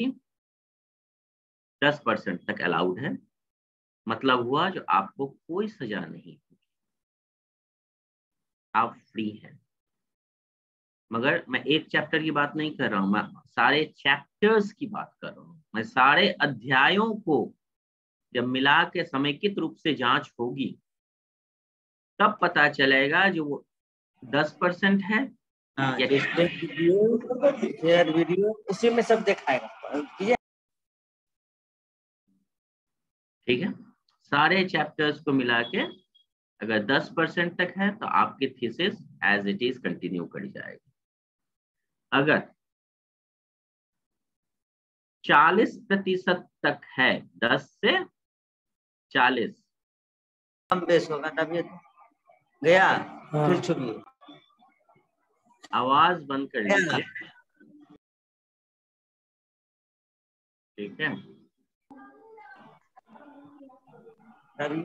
दस परसेंट तक अलाउड है, मतलब हुआ जो आपको कोई सजा नहीं, आप फ्री हैं। मगर मैं एक चैप्टर की बात नहीं कर रहा हूं, मैं सारे चैप्टर्स की बात कर रहा हूं, मैं सारे अध्यायों को जब मिला के समेकित रूप से जांच होगी तब पता चलेगा जो वो दस परसेंट है हाँ, या वीडियो शेयर वीडियो उसी में सब दिखाएगा। ठीक है, सारे चैप्टर्स को मिला के अगर दस परसेंट तक है तो आपकी thesis as it is continue करी जाएगी। अगर चालीस प्रतिशत तक है, दस से चालीस कम बेस होगा तब ये गया। हाँ। फिर छुपिए, आवाज बंद कर लीजिए। ठीक है, तभी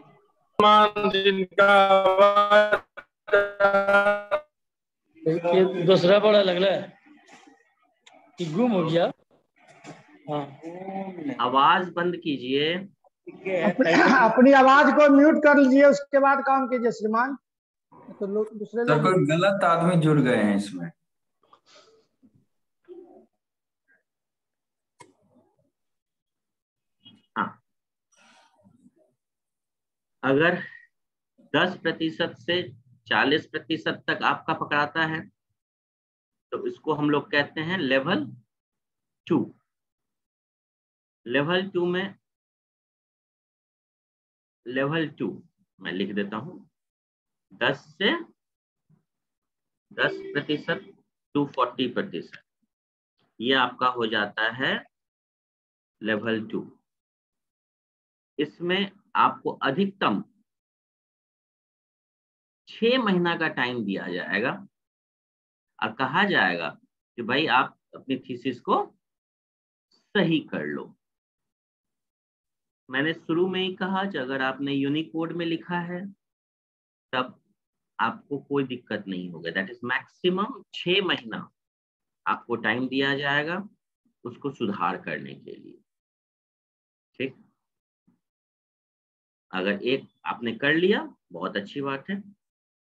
ये दूसरा बड़ा लग रहा है कि गुम हो गया। हाँ, आवाज बंद कीजिए। अपनी, अपनी आवाज को म्यूट कर लीजिए, उसके बाद काम कीजिए श्रीमान। तो लोग दूसरे सर लोग कोई गलत आदमी जुड़ गए हैं इसमें। हाँ, अगर दस प्रतिशत से चालीस प्रतिशत तक आपका पकड़ाता है तो इसको हम लोग कहते हैं लेवल टू। लेवल टू में लेवल टू मैं लिख देता हूं, दस से दस प्रतिशत टू फोर्टी प्रतिशत, ये आपका हो जाता है लेवल टू। इसमें आपको अधिकतम छह महीना का टाइम दिया जाएगा और कहा जाएगा कि भाई आप अपनी थीसिस को सही कर लो। मैंने शुरू में ही कहा कि अगर आपने यूनिकोड में लिखा है तब आपको कोई दिक्कत नहीं होगा। दैट इज मैक्सिमम छह महीना आपको टाइम दिया जाएगा उसको सुधार करने के लिए। ठीक, अगर एक आपने कर लिया बहुत अच्छी बात है।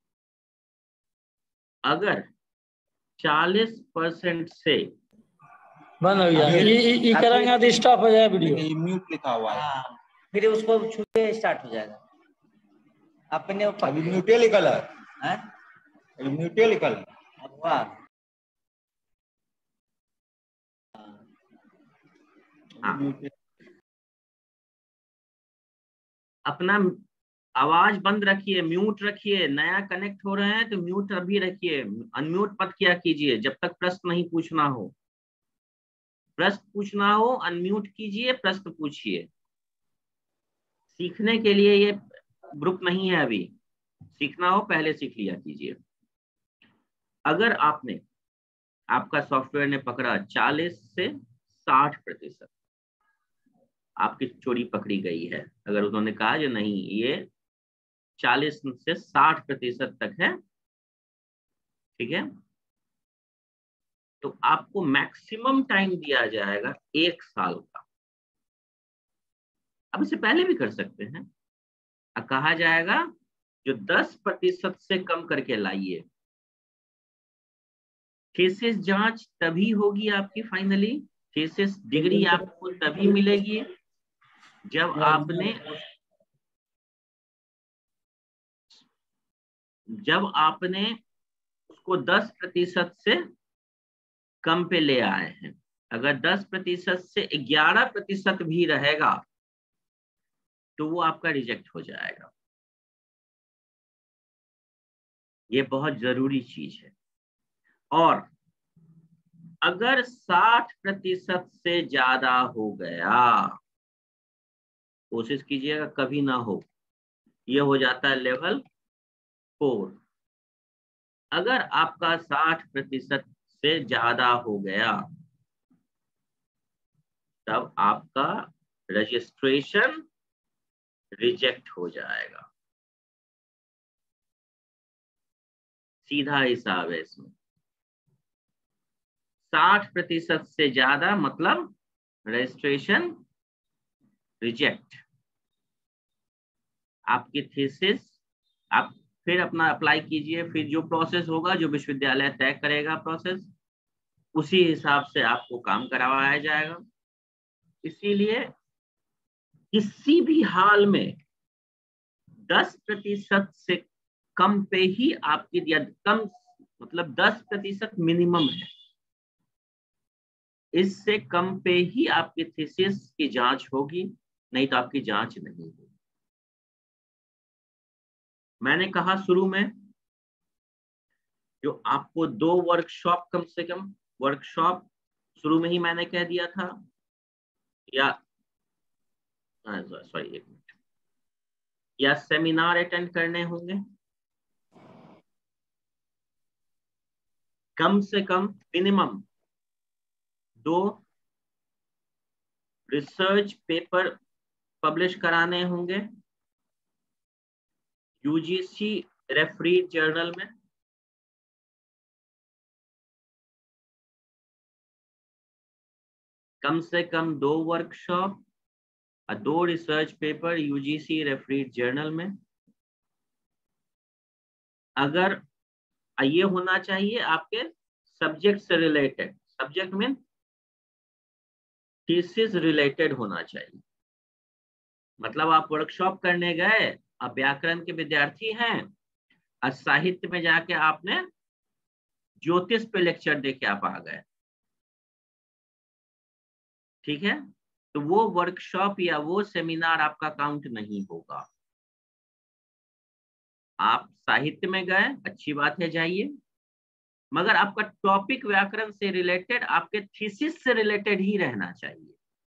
अगर चालीस परसेंट से बंद हो गया। ये ये- ये करेंगे तो स्टॉप हो जाए वीडियो। म्यूट लिखा हुआ है। हाँ, फिर उसको छूते स्टार्ट हो जाएगा। अपने अभी म्यूटे निकल है, हैं? अभी म्यूटे निकल है। अब वाह, हाँ, अपना आवाज बंद रखिए, म्यूट रखिए। नया कनेक्ट हो रहे हैं तो म्यूट अभी रखिए, अनम्यूट मत किया कीजिए जब तक प्रश्न नहीं पूछना हो। प्रश्न पूछना हो अनम्यूट कीजिए, प्रश्न पूछिए। सीखने के लिए ये ग्रुप नहीं है, अभी सीखना हो पहले सीख लिया कीजिए। अगर आपने आपका सॉफ्टवेयर ने पकड़ा चालीस से साठ प्रतिशत आपकी चोरी पकड़ी गई है, अगर उन्होंने कहा जो नहीं ये चालीस से साठ प्रतिशत तक है, ठीक है, तो आपको मैक्सिमम टाइम दिया जाएगा एक साल का। अब इससे पहले भी कर सकते हैं। अब कहा जाएगा जो दस प्रतिशत से कम करके लाइए। थीसिस जांच तभी होगी आपकी फाइनली, थीसिस डिग्री आपको तभी मिलेगी जब आपने जब आपने उसको दस प्रतिशत से कम पे ले आए हैं। अगर दस प्रतिशत से ग्यारह प्रतिशत भी रहेगा तो वो आपका रिजेक्ट हो जाएगा। ये बहुत जरूरी चीज है। और अगर साठ प्रतिशत से ज्यादा हो गया, कोशिश कीजिएगा कभी ना हो, ये हो जाता है लेवल फोर। अगर आपका साठ प्रतिशत से ज्यादा हो गया तब आपका रजिस्ट्रेशन रिजेक्ट हो जाएगा। सीधा हिसाब है इसमें। साठ प्रतिशत से ज्यादा मतलब रजिस्ट्रेशन रिजेक्ट। आपकी थीसिस आप फिर अपना अप्लाई कीजिए, फिर जो प्रोसेस होगा जो विश्वविद्यालय तय करेगा प्रोसेस, उसी हिसाब से आपको काम करवाया जाएगा। इसीलिए किसी भी हाल में दस प्रतिशत से कम पे ही आपकी, या कम मतलब दस प्रतिशत मिनिमम है, इससे कम पे ही आपकी थीसिस की जांच होगी, नहीं तो आपकी जांच नहीं होगी। मैंने कहा शुरू में जो आपको दो वर्कशॉप, कम से कम वर्कशॉप शुरू में ही मैंने कह दिया था, या सॉरी एक मिनट, या सेमिनार अटेंड करने होंगे, कम से कम मिनिमम दो रिसर्च पेपर पब्लिश कराने होंगे यूजीसी रेफरीड जर्नल में, कम से कम दो वर्कशॉप और दो research paper UGC refereed journal में। अगर ये होना चाहिए आपके सब्जेक्ट से related, subject mean thesis related होना चाहिए। मतलब आप वर्कशॉप करने गए, आप व्याकरण के विद्यार्थी हैं और साहित्य में जाके आपने ज्योतिष पे लेक्चर दे के आप आ गए, ठीक है, तो वो वर्कशॉप या वो सेमिनार आपका काउंट नहीं होगा। आप साहित्य में गए, अच्छी बात है, जाइए, मगर आपका टॉपिक व्याकरण से रिलेटेड, आपके थीसिस से रिलेटेड ही रहना चाहिए।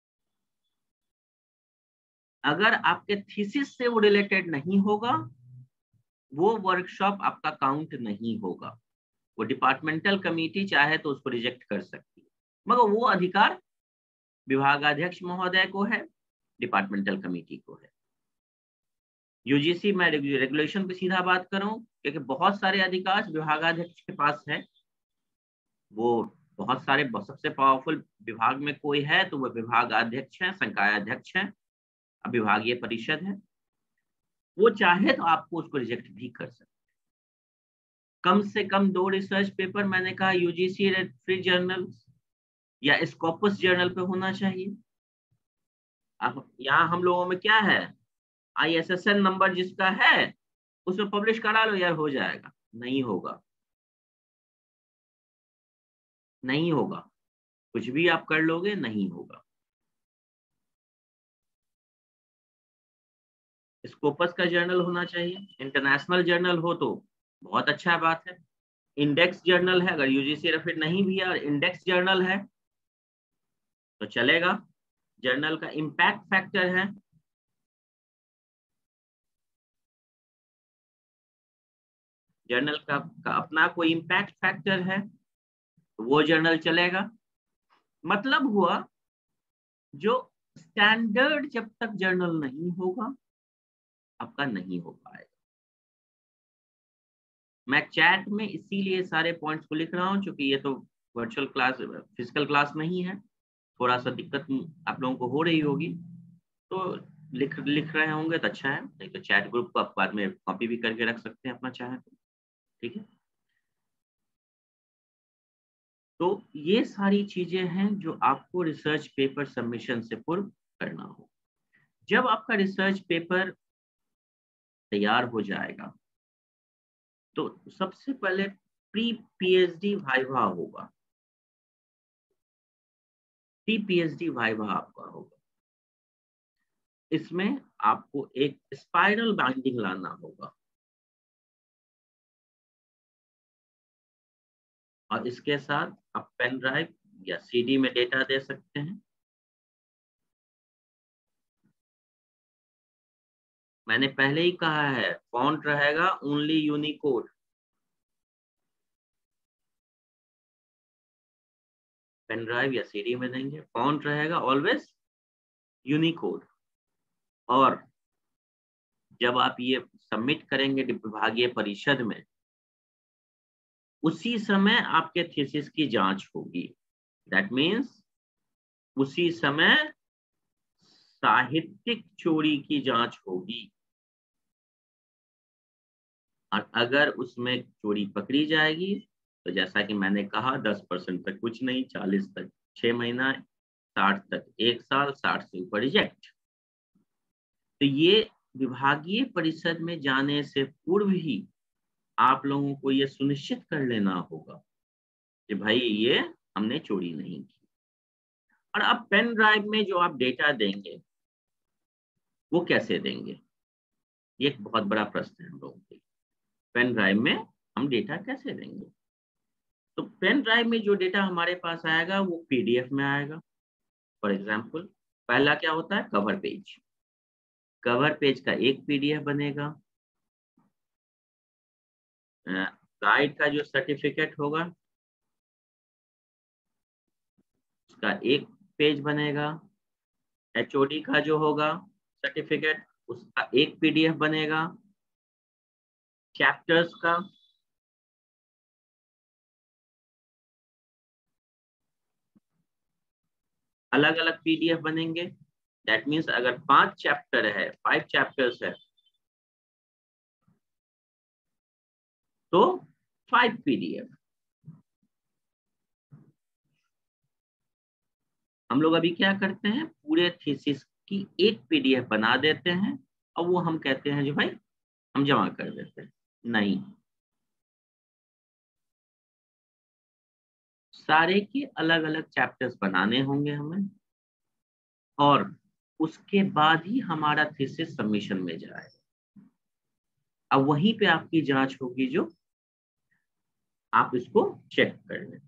अगर आपके थीसिस से वो रिलेटेड नहीं होगा, वो वर्कशॉप आपका काउंट नहीं होगा। वो डिपार्टमेंटल कमेटी चाहे तो उसको रिजेक्ट कर सकती है, मगर वो अधिकार विभागाध्यक्ष महोदय को है, डिपार्टमेंटल कमेटी को है। यूजीसी में रेगुलेशन पे सीधा बात करूं, क्योंकि बहुत सारे अधिकार विभागाध्यक्ष के पास है। वो बहुत सारे, सबसे पावरफुल विभाग में कोई है तो वो विभागाध्यक्ष है, संकायाध्यक्ष है, विभागीय परिषद है। वो चाहे तो आपको उसको रिजेक्ट भी कर सकते हैं। कम से कम दो रिसर्च पेपर, मैंने कहा यूजीसी रेफरीड जर्नल या स्कोपस जर्नल पे होना चाहिए। अब यहाँ हम लोगों में क्या है, आईएसएसएन नंबर जिसका है उसमें पब्लिश करा लो यार, हो जाएगा। नहीं होगा, नहीं होगा, कुछ भी आप कर लोगे नहीं होगा। स्कोपस का जर्नल होना चाहिए, इंटरनेशनल जर्नल हो तो बहुत अच्छा बात है। इंडेक्स जर्नल है, अगर यूजीसी रेफरीड नहीं भी है और इंडेक्स जर्नल है तो चलेगा। जर्नल का इम्पैक्ट फैक्टर है, जर्नल का, का अपना कोई इम्पैक्ट फैक्टर है तो वो जर्नल चलेगा। मतलब हुआ जो स्टैंडर्ड जब तक जर्नल नहीं होगा आपका नहीं हो पाएगा। मैं चैट में इसीलिए सारे पॉइंट्स को लिख रहा हूं, क्योंकि ये तो वर्चुअल क्लास, फिजिकल क्लास नहीं है, थोड़ा सा दिक्कत आप लोगों को हो रही होगी, तो लिख लिख रहे होंगे तो अच्छा है, नहीं तो चैट ग्रुप को आप बाद में कॉपी भी करके रख सकते हैं अपना चाहे तो, ठीक है। तो ये सारी चीजें हैं जो आपको रिसर्च पेपर सबमिशन से पूर्व करना हो। जब आपका रिसर्च पेपर तैयार हो जाएगा तो सबसे पहले प्री पीएचडी वाइवा होगा, प्री पीएचडी वाइवा आपका होगा। इसमें आपको एक स्पाइरल बाइंडिंग लाना होगा और इसके साथ आप पेन ड्राइव या सीडी में डेटा दे सकते हैं। मैंने पहले ही कहा है, फॉन्ट रहेगा ओनली यूनिकोड, पेन ड्राइव या सीडी में देंगे, फॉन्ट रहेगा ऑलवेज यूनिकोड। और जब आप ये सबमिट करेंगे विभागीय परिषद में, उसी समय आपके थीसिस की जांच होगी। दैट मीन्स उसी समय साहित्यिक चोरी की जांच होगी, और अगर उसमें चोरी पकड़ी जाएगी तो जैसा कि मैंने कहा दस परसेंट तक कुछ नहीं, चालीस तक छह महीना, साठ तक एक साल, साठ से ऊपर रिजेक्ट। तो ये विभागीय परिषद में जाने से पूर्व ही आप लोगों को ये सुनिश्चित कर लेना होगा कि भाई ये हमने चोरी नहीं की। और अब पेन ड्राइव में जो आप डेटा देंगे वो कैसे देंगे, ये एक बहुत बड़ा प्रश्न है हम लोगों के लिए। पेन ड्राइव में हम डेटा कैसे देंगे? तो पेन ड्राइव में जो डेटा हमारे पास आएगा वो पीडीएफ में आएगा। फॉर एग्जाम्पल, पहला क्या होता है, कवर पेज। कवर पेज का एक पीडीएफ बनेगा। गाइड का जो सर्टिफिकेट होगा उसका एक पेज बनेगा। एचओडी का जो होगा सर्टिफिकेट उसका एक पीडीएफ बनेगा। चैप्टर्स का अलग अलग पीडीएफ बनेंगे। दैट मीन्स अगर पांच चैप्टर है, फाइव चैप्टर्स है, तो फाइव पीडीएफ। हम लोग अभी क्या करते हैं, पूरे थीसिस की एक पीडीएफ बना देते हैं और वो हम कहते हैं जो भाई हम जमा कर देते हैं। नहीं, सारे के अलग अलग चैप्टर्स बनाने होंगे हमें और उसके बाद ही हमारा थीसिस सबमिशन में जाएगा। अब वहीं पे आपकी जांच होगी जो आप इसको चेक कर लें।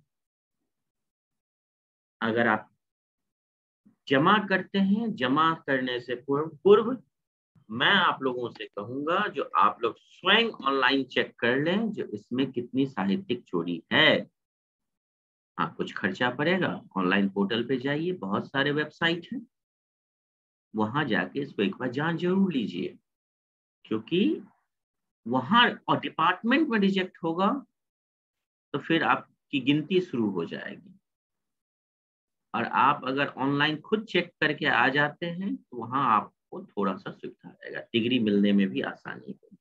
अगर आप जमा करते हैं, जमा करने से पूर्व पूर्व मैं आप लोगों से कहूंगा जो आप लोग स्वयं ऑनलाइन चेक कर लें जो इसमें कितनी साहित्यिक चोरी है। हाँ, कुछ खर्चा पड़ेगा। ऑनलाइन पोर्टल पे जाइए, बहुत सारे वेबसाइट हैं, वहां जाके इसको एक बार जांच जरूर लीजिए, क्योंकि वहां और डिपार्टमेंट में रिजेक्ट होगा तो फिर आपकी गिनती शुरू हो जाएगी। और आप अगर ऑनलाइन खुद चेक करके आ जाते हैं तो वहां आपको थोड़ा सा सुविधा रहेगा, डिग्री मिलने में भी आसानी होगी।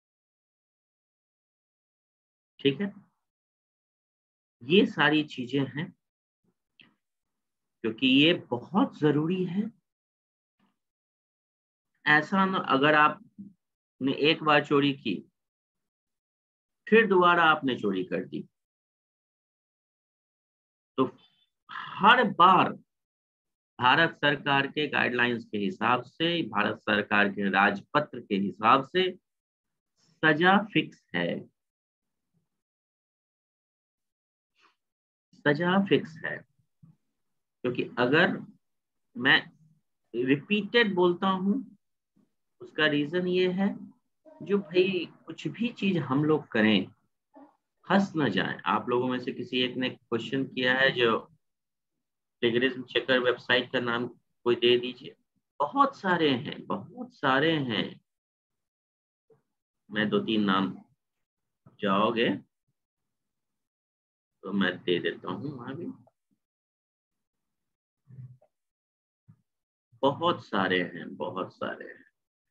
ठीक है, ये सारी चीजें हैं क्योंकि ये बहुत जरूरी है। ऐसा ना अगर आपने एक बार चोरी की फिर दोबारा आपने चोरी कर दी तो हर बार भारत सरकार के गाइडलाइंस के हिसाब से, भारत सरकार के राजपत्र के हिसाब से सजा फिक्स है। सजा फिक्स है क्योंकि अगर मैं रिपीटेड बोलता हूं उसका रीजन ये है जो भाई कुछ भी चीज हम लोग करें हंस न जाए। आप लोगों में से किसी एक ने क्वेश्चन किया है जो प्लेगरिज्म चेकर वेबसाइट का नाम कोई दे दीजिए। बहुत सारे हैं, बहुत सारे हैं। मैं दो तीन नाम जाओगे तो मैं दे देता हूँ वहां भी। बहुत सारे हैं, बहुत सारे हैं।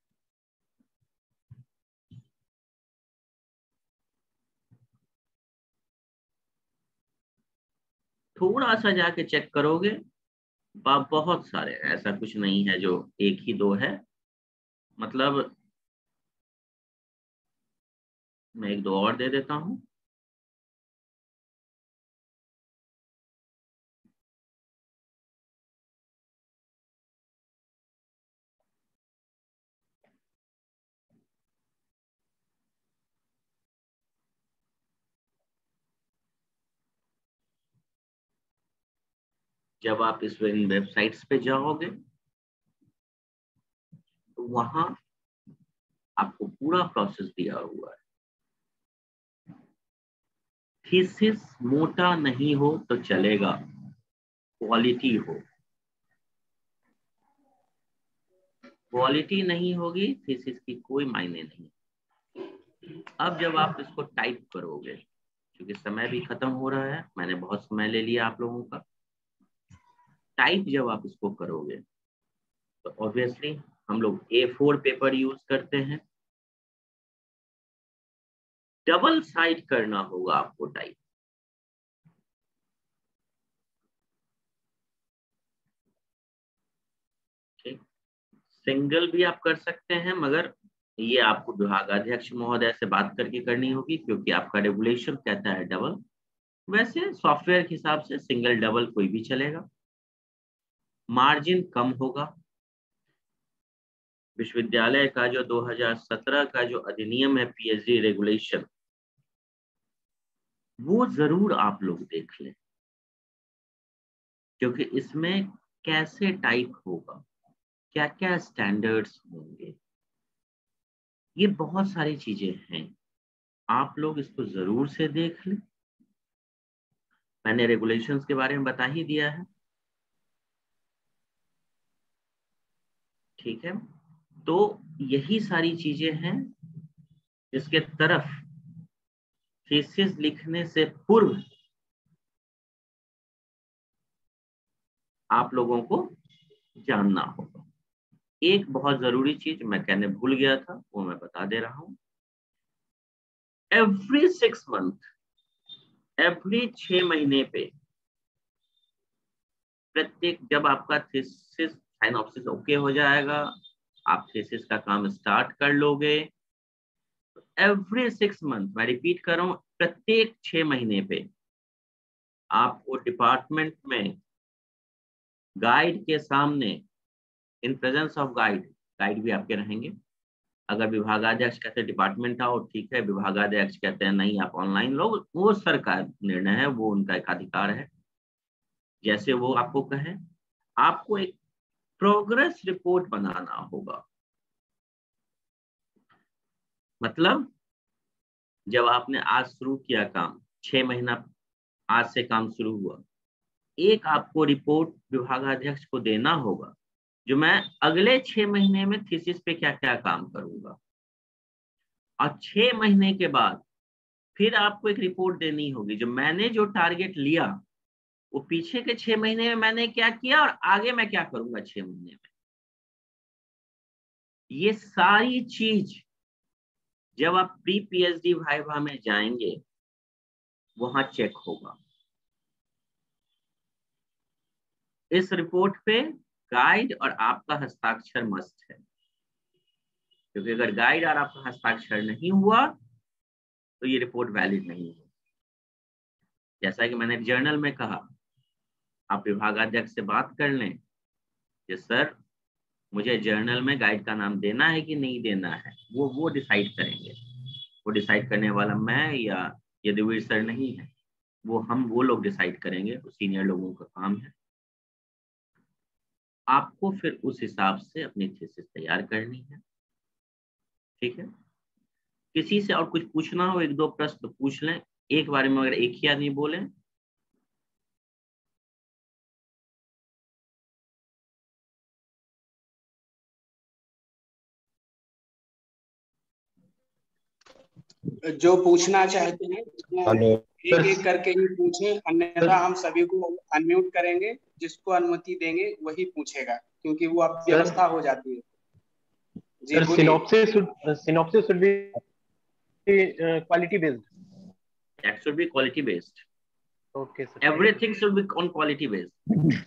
थोड़ा सा जाके चेक करोगे, बहुत सारे, ऐसा कुछ नहीं है जो एक ही दो है। मतलब मैं एक दो और दे देता हूं। जब आप इस वेबसाइट्स पे जाओगे तो वहां आपको पूरा प्रोसेस दिया हुआ है। थीसिस मोटा नहीं हो तो चलेगा, क्वालिटी हो। क्वालिटी नहीं होगी थीसिस की कोई मायने नहीं। अब जब आप इसको टाइप करोगे, क्योंकि समय भी खत्म हो रहा है, मैंने बहुत समय ले लिया आप लोगों का। टाइप जब आप इसको करोगे तो ऑब्वियसली हम लोग ए फोर पेपर यूज करते हैं। डबल साइड करना होगा आपको टाइप। ठीक, सिंगल भी आप कर सकते हैं, मगर ये आपको विभागाध्यक्ष महोदय से बात करके करनी होगी, क्योंकि आपका रेगुलेशन कहता है डबल। वैसे सॉफ्टवेयर के हिसाब से सिंगल डबल कोई भी चलेगा। मार्जिन कम होगा। विश्वविद्यालय का जो दो हज़ार सत्रह का जो अधिनियम है पीएचडी रेगुलेशन, वो जरूर आप लोग देख लें, क्योंकि इसमें कैसे टाइप होगा, क्या क्या स्टैंडर्ड्स होंगे, ये बहुत सारी चीजें हैं। आप लोग इसको जरूर से देख लें। मैंने रेगुलेशंस के बारे में बता ही दिया है, ठीक है। तो यही सारी चीजें हैं जिसके तरफ थीसिस लिखने से पूर्व आप लोगों को जानना होगा। एक बहुत जरूरी चीज मैं कहने भूल गया था, वो मैं बता दे रहा हूं। एवरी सिक्स मंथ, एवरी छह महीने पे, प्रत्येक जब आपका थीसिस साइनॉप्सिस ओके हो जाएगा, आप थीसिस का काम स्टार्ट कर लोगे, एवरी सिक्स मंथ, मैं रिपीट कर रहा हूं, प्रत्येक छह महीने पे आपको डिपार्टमेंट में गाइड के सामने, in presence of guide, guide भी आपके रहेंगे। अगर विभागाध्यक्ष कहते हैं डिपार्टमेंट आओ, ठीक है। विभागाध्यक्ष कहते हैं नहीं आप ऑनलाइन लो, वो सर का निर्णय है, वो उनका एक अधिकार है, जैसे वो आपको कहें। आपको एक प्रोग्रेस रिपोर्ट बनाना होगा। मतलब जब आपने आज शुरू किया काम, छह महीना आज से काम शुरू हुआ, एक आपको रिपोर्ट विभागाध्यक्ष को देना होगा, जो मैं अगले छह महीने में थीसिस पे क्या क्या काम करूंगा। और छह महीने के बाद फिर आपको एक रिपोर्ट देनी होगी, जो मैंने जो टारगेट लिया वो पीछे के छह महीने में मैंने क्या किया और आगे मैं क्या करूंगा छह महीने में। ये सारी चीज जब आप प्री पीएचडी वाइवा में जाएंगे वहां चेक होगा। इस रिपोर्ट पे गाइड और आपका हस्ताक्षर मस्ट है, क्योंकि अगर गाइड और आपका हस्ताक्षर नहीं हुआ तो ये रिपोर्ट वैलिड नहीं है। जैसा कि मैंने जर्नल में कहा, आप विभागाध्यक्ष से बात कर लें कि सर मुझे जर्नल में गाइड का नाम देना है कि नहीं देना है, वो वो डिसाइड करेंगे। वो डिसाइड करने वाला मैं या यदुवीर सर नहीं है, वो हम वो लोग डिसाइड करेंगे, वो सीनियर लोगों का काम है। आपको फिर उस हिसाब से अपनी थीसिस तैयार करनी है, ठीक है। किसी से और कुछ पूछना हो, एक दो प्रश्न पूछ लें एक बारे में, अगर एक ही आदमी बोले। जो पूछना चाहते हैं एक एक करके ही पूछें, अन्यथा हम सभी को अनम्यूट करेंगे। जिसको अनुमति देंगे वही पूछेगा, क्योंकि वो अब व्यवस्था हो जाती है। जी बोलिए। Synopsis synopsis should be quality based. That should be quality based. Okay sir. Everything should be on quality based.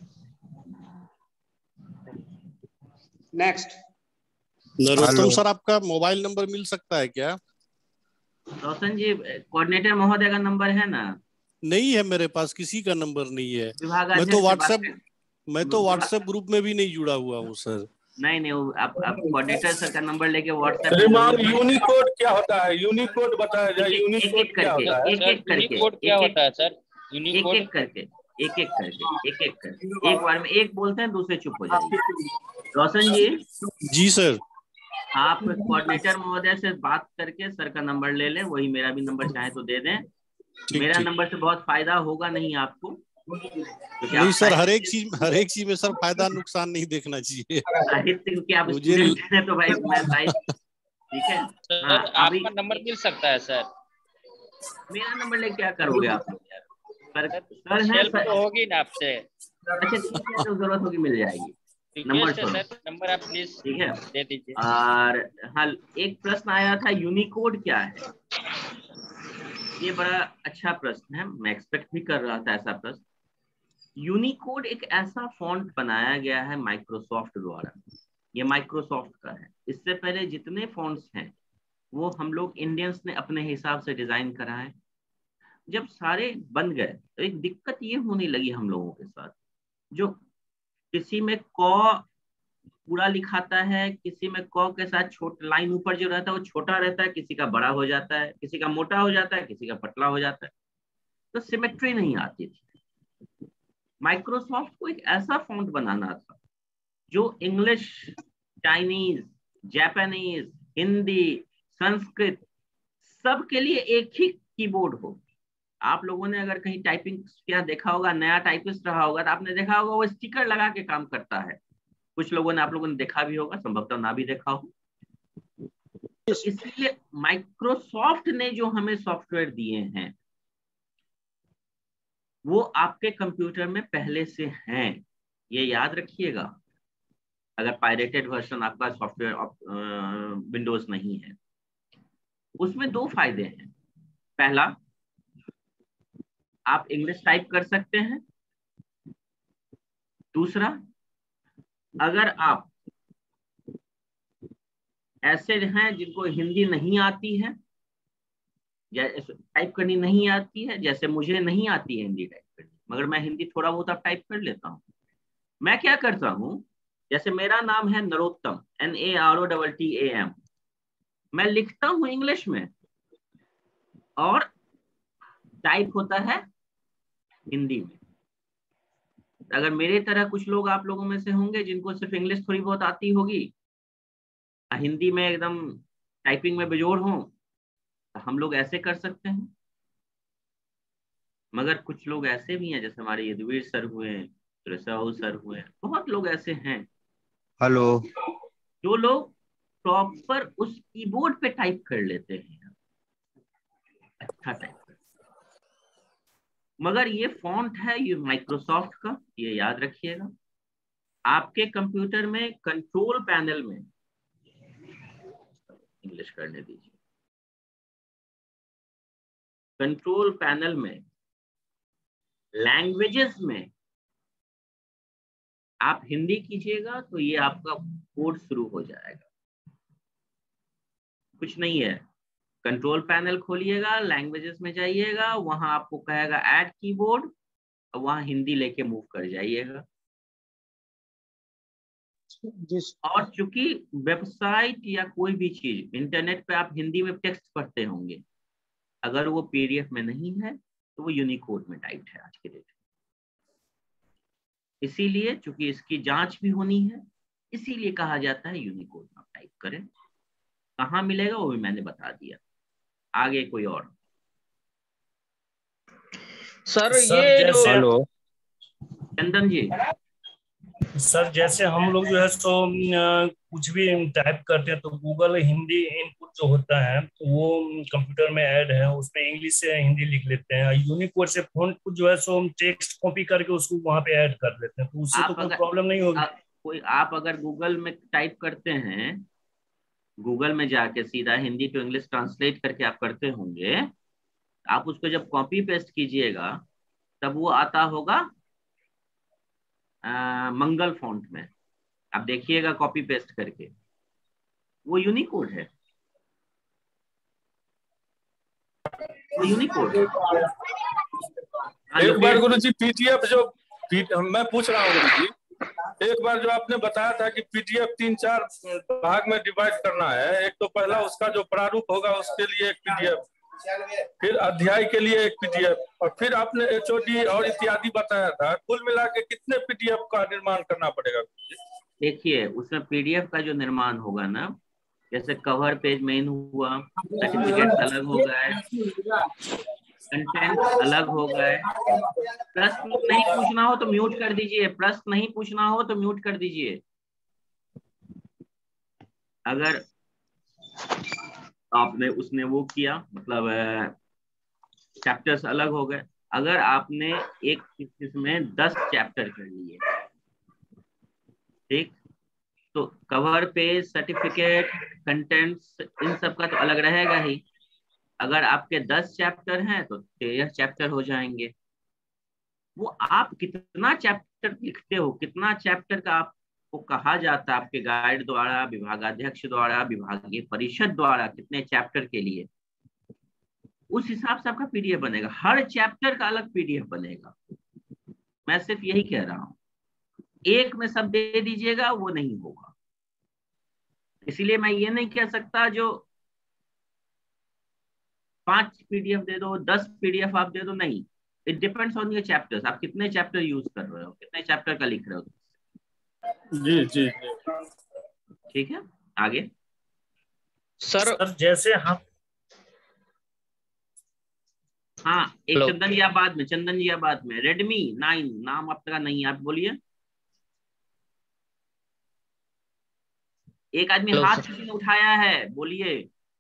Next. Narottam sir, आपका मोबाइल नंबर मिल सकता है क्या? रोशन जी, कोऑर्डिनेटर महोदय का नंबर है ना? नहीं है मेरे पास, किसी का नंबर नहीं है। मैं विभागाध्यक्ष तो से बात व्हाट्सएप कर- मैं तो व्हाट्सएप ग्रुप में भी नहीं जुड़ा हुआ हूँ सर। नहीं नहीं, वो आप आप कोऑर्डिनेटर सर का नंबर लेके व्हाट्सएप श्रीमान यूनिकोड क्या होता है? यूनिकोड बताया जाए। एक यूनिकोड एक क्या करके होता है? एक एक करके यूनिकोड क्या एक होता है सर? एक यूनिकोड एक करके एक एक करके एक एक करके एक बार में एक बोलते हैं, दूसरे चुप हो जाएंगे। रोशन जी, जी सर। आप कोऑर्डिनेटर महोदय से बात करके सर का नंबर ले लें, वही मेरा भी नंबर चाहे तो दे दें। ठीक, मेरा ठीक। नंबर से बहुत फायदा होगा नहीं आपको, क्योंकि नहीं आप सर, हर एक चीज हर एक चीज में सर फायदा नुकसान नहीं देखना चाहिए। साहित्य, क्योंकि आप मुझे स्टूडेंट हैं तो भाई मैं साहित्य, ठीक है। सर, हाँ, अभी आपका नंबर मिल सकता है सर? मेरा नंबर ले क्या करोगे आप लोग यार? सर सर है हेल्प सर। तो होगी ना आपसे? अच्छा ठीक है, तो जरूरत होगी मिल जाएगी। नंबर रिक्वेस्ट है छोड़ो, सर, नंबर आप प्लीज ठीक है। दे दीजिए। और हाँ, एक प्रश्न आया था, यूनिकोड क्या है? ये बड़ा अच्छा प्रश्न है, मैं एक्सपेक्ट भी कर रहा था ऐसा प्रश्न। यूनिकोड एक ऐसा फॉन्ट बनाया गया है माइक्रोसॉफ्ट द्वारा, ये माइक्रोसॉफ्ट का है। इससे पहले जितने फॉन्ट्स हैं वो हम लोग इंडियंस ने अपने हिसाब से डिजाइन कराए। जब सारे बन गए तो एक दिक्कत ये होने लगी हम लोगों के साथ, जो किसी में क पूरा लिखाता है, किसी में क के साथ छोटा लाइन ऊपर जो रहता है वो छोटा रहता है, किसी का बड़ा हो जाता है, किसी का मोटा हो जाता है, किसी का पतला हो जाता है, तो सिमेट्री नहीं आती थी। माइक्रोसॉफ्ट को एक ऐसा फॉन्ट बनाना था जो English, Chinese, Japanese, Hindi, Sanskrit सब के लिए एक ही कीबोर्ड हो। आप लोगों ने अगर कहीं टाइपिंग क्या देखा होगा, नया टाइपिस्ट रहा होगा तो आपने देखा होगा वो स्टिकर लगा के काम करता है। कुछ लोगों ने आप लोगों ने देखा भी होगा, संभवतः ना भी देखा हो। तो इसलिए माइक्रोसॉफ्ट ने जो हमें सॉफ्टवेयर दिए हैं वो आपके कंप्यूटर में पहले से हैं, ये याद रखिएगा। अगर पायरेटेड वर्जन आपका सॉफ्टवेयर विंडोज नहीं है, उसमें दो फायदे हैं। पहला, आप इंग्लिश टाइप कर सकते हैं। दूसरा, अगर आप ऐसे हैं जिनको हिंदी नहीं आती है या टाइप करनी नहीं आती है, जैसे मुझे नहीं आती है हिंदी टाइप करनी, मगर मैं हिंदी थोड़ा बहुत अब टाइप कर लेता हूँ। मैं क्या करता हूँ, जैसे मेरा नाम है Narottam, N A R O double T A M, मैं लिखता हूँ इंग्लिश में और टाइप होता है हिंदी में। अगर मेरे तरह कुछ लोग आप लोगों में से होंगे जिनको सिर्फ इंग्लिश थोड़ी बहुत आती होगी, हिंदी में एकदम टाइपिंग में बेजोड़ हो, तो हम लोग ऐसे कर सकते हैं। मगर कुछ लोग ऐसे भी हैं, जैसे हमारे यदुवीर सर हुए, साहू सर हुए, बहुत लोग ऐसे हैं हेलो जो लोग प्रॉपर उस कीबोर्ड पे टाइप कर लेते हैं, अच्छा टाइप कर। मगर ये फॉन्ट है ये माइक्रोसॉफ्ट का, ये याद रखिएगा। आपके कंप्यूटर में कंट्रोल पैनल में, इंग्लिश करने दीजिए, कंट्रोल पैनल में लैंग्वेजेस में आप हिंदी कीजिएगा तो ये आपका कोड शुरू हो जाएगा। कुछ नहीं है, कंट्रोल पैनल खोलिएगा, लैंग्वेजेस में जाइएगा, वहां आपको कहेगा ऐड कीबोर्ड, और वहां हिंदी लेके मूव कर जाइएगा। और चूंकि वेबसाइट या कोई भी चीज इंटरनेट पे आप हिंदी में टेक्स्ट पढ़ते होंगे, अगर वो पीडीएफ में नहीं है तो वो यूनिकोड में टाइप्ड है आज के डेट में। इसीलिए चूंकि इसकी जांच भी होनी है, इसीलिए कहा जाता है यूनिकोड में आप टाइप करें। कहाँ मिलेगा वो भी मैंने बता दिया। आगे कोई और? सर, सर ये जैसे हेलो चंदन जी। सर जैसे हम लोग जो है सो कुछ भी टाइप करते हैं तो गूगल हिंदी इनपुट जो होता है वो कंप्यूटर में ऐड है, उसमें इंग्लिश से हिंदी लिख लेते हैं। यूनिकोड से फॉन्ट को जो है सो हम टेक्स्ट कॉपी करके उसको वहां पे ऐड कर देते हैं, तो उससे तो कोई प्रॉब्लम नहीं होगी। कोई आप अगर गूगल में टाइप करते हैं, गूगल में जाके सीधा हिंदी टू इंग्लिश ट्रांसलेट करके आप करते होंगे, आप उसको जब कॉपी पेस्ट कीजिएगा तब वो आता होगा आ, मंगल फॉन्ट में। आप देखिएगा कॉपी पेस्ट करके, वो यूनिकोड है, वो यूनिकोड है। एक बार गुरुजी पीडीएफ जो मैं पूछ रहा हूँ गुरुजी, एक बार जो आपने बताया था कि पीडीएफ तीन चार भाग में डिवाइड करना है, एक तो पहला उसका जो प्रारूप होगा उसके लिए एक पीडीएफ, फिर अध्याय के लिए एक पीडीएफ, और फिर आपने एचओडी और इत्यादि बताया था। कुल मिला के कितने पीडीएफ का निर्माण करना पड़ेगा? देखिए उसमें पीडीएफ का जो निर्माण होगा ना, जैसे कवर पेज मेन हुआ, सर्टिफिकेट अलग हो गए, कंटेंट अलग हो गए। प्रश्न नहीं पूछना हो तो म्यूट कर दीजिए, प्रश्न नहीं पूछना हो तो म्यूट कर दीजिए। अगर आपने उसने वो किया, मतलब चैप्टर्स अलग हो गए। अगर आपने एक इसमें दस चैप्टर कर लिए, ठीक, तो कवर पेज, सर्टिफिकेट, कंटेंट्स, इन सब का तो अलग रहेगा ही। अगर आपके दस चैप्टर हैं तो तेरह चैप्टर हो जाएंगे। वो आप कितना चैप्टर लिखते हो, कितना चैप्टर का आप आपको कहा जाता है आपके गाइड द्वारा, विभागाध्यक्ष द्वारा, विभागीय परिषद द्वारा कितने चैप्टर के लिए, उस हिसाब से आपका पीडीएफ बनेगा। हर चैप्टर का अलग पीडीएफ बनेगा। मैं सिर्फ यही कह रहा हूं, एक में सब दे दीजिएगा वो नहीं होगा। इसीलिए मैं ये नहीं कह सकता जो पांच पीडीएफ दे दो, दस पीडीएफ आप दे दो, नहीं। It depends on your chapters, आप कितने चैप्टर यूज कर रहे हो, कितने चैप्टर का लिख रहे हो। जी जी ठीक है, आगे सर, सर जैसे हम हाँ एक चंदन जी आप बाद में, चंदन जी आप बाद में। रेडमी नाइन नाम आपका नहीं, आप बोलिए। एक आदमी हाथ किसी ने उठाया है, बोलिए।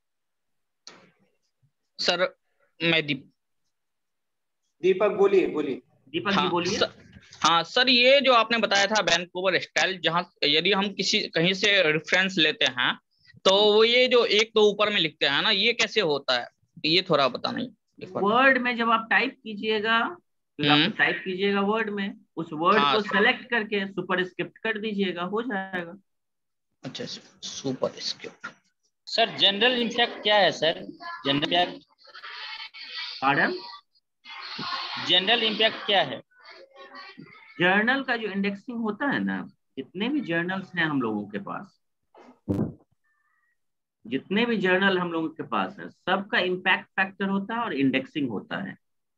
सर मैं दीप दीपक बोलिए बोलिए दीपक हाँ, जी बोलिए। हाँ सर, ये जो आपने बताया था वैनकूवर स्टाइल, जहाँ यदि हम किसी कहीं से रेफरेंस लेते हैं तो वो ये जो एक तो ऊपर में लिखते हैं ना, ये कैसे होता है, ये थोड़ा बताना। वर्ड में जब आप टाइप कीजिएगा, आप टाइप कीजिएगा वर्ड में, उस वर्ड हाँ, को सेलेक्ट करके सुपर स्क्रिप्ट कर दीजिएगा, हो जाएगा। अच्छा, superscript. Sir journal impact क्या है sir? Journal impact pardon journal impact क्या है? जर्नल का जो इंडेक्सिंग होता है ना, जितने भी जर्नल्स हैं हम लोगों के पास, जितने भी जर्नल हम लोगों के पास है, सबका इम्पैक्ट फैक्टर होता है और इंडेक्सिंग होता है।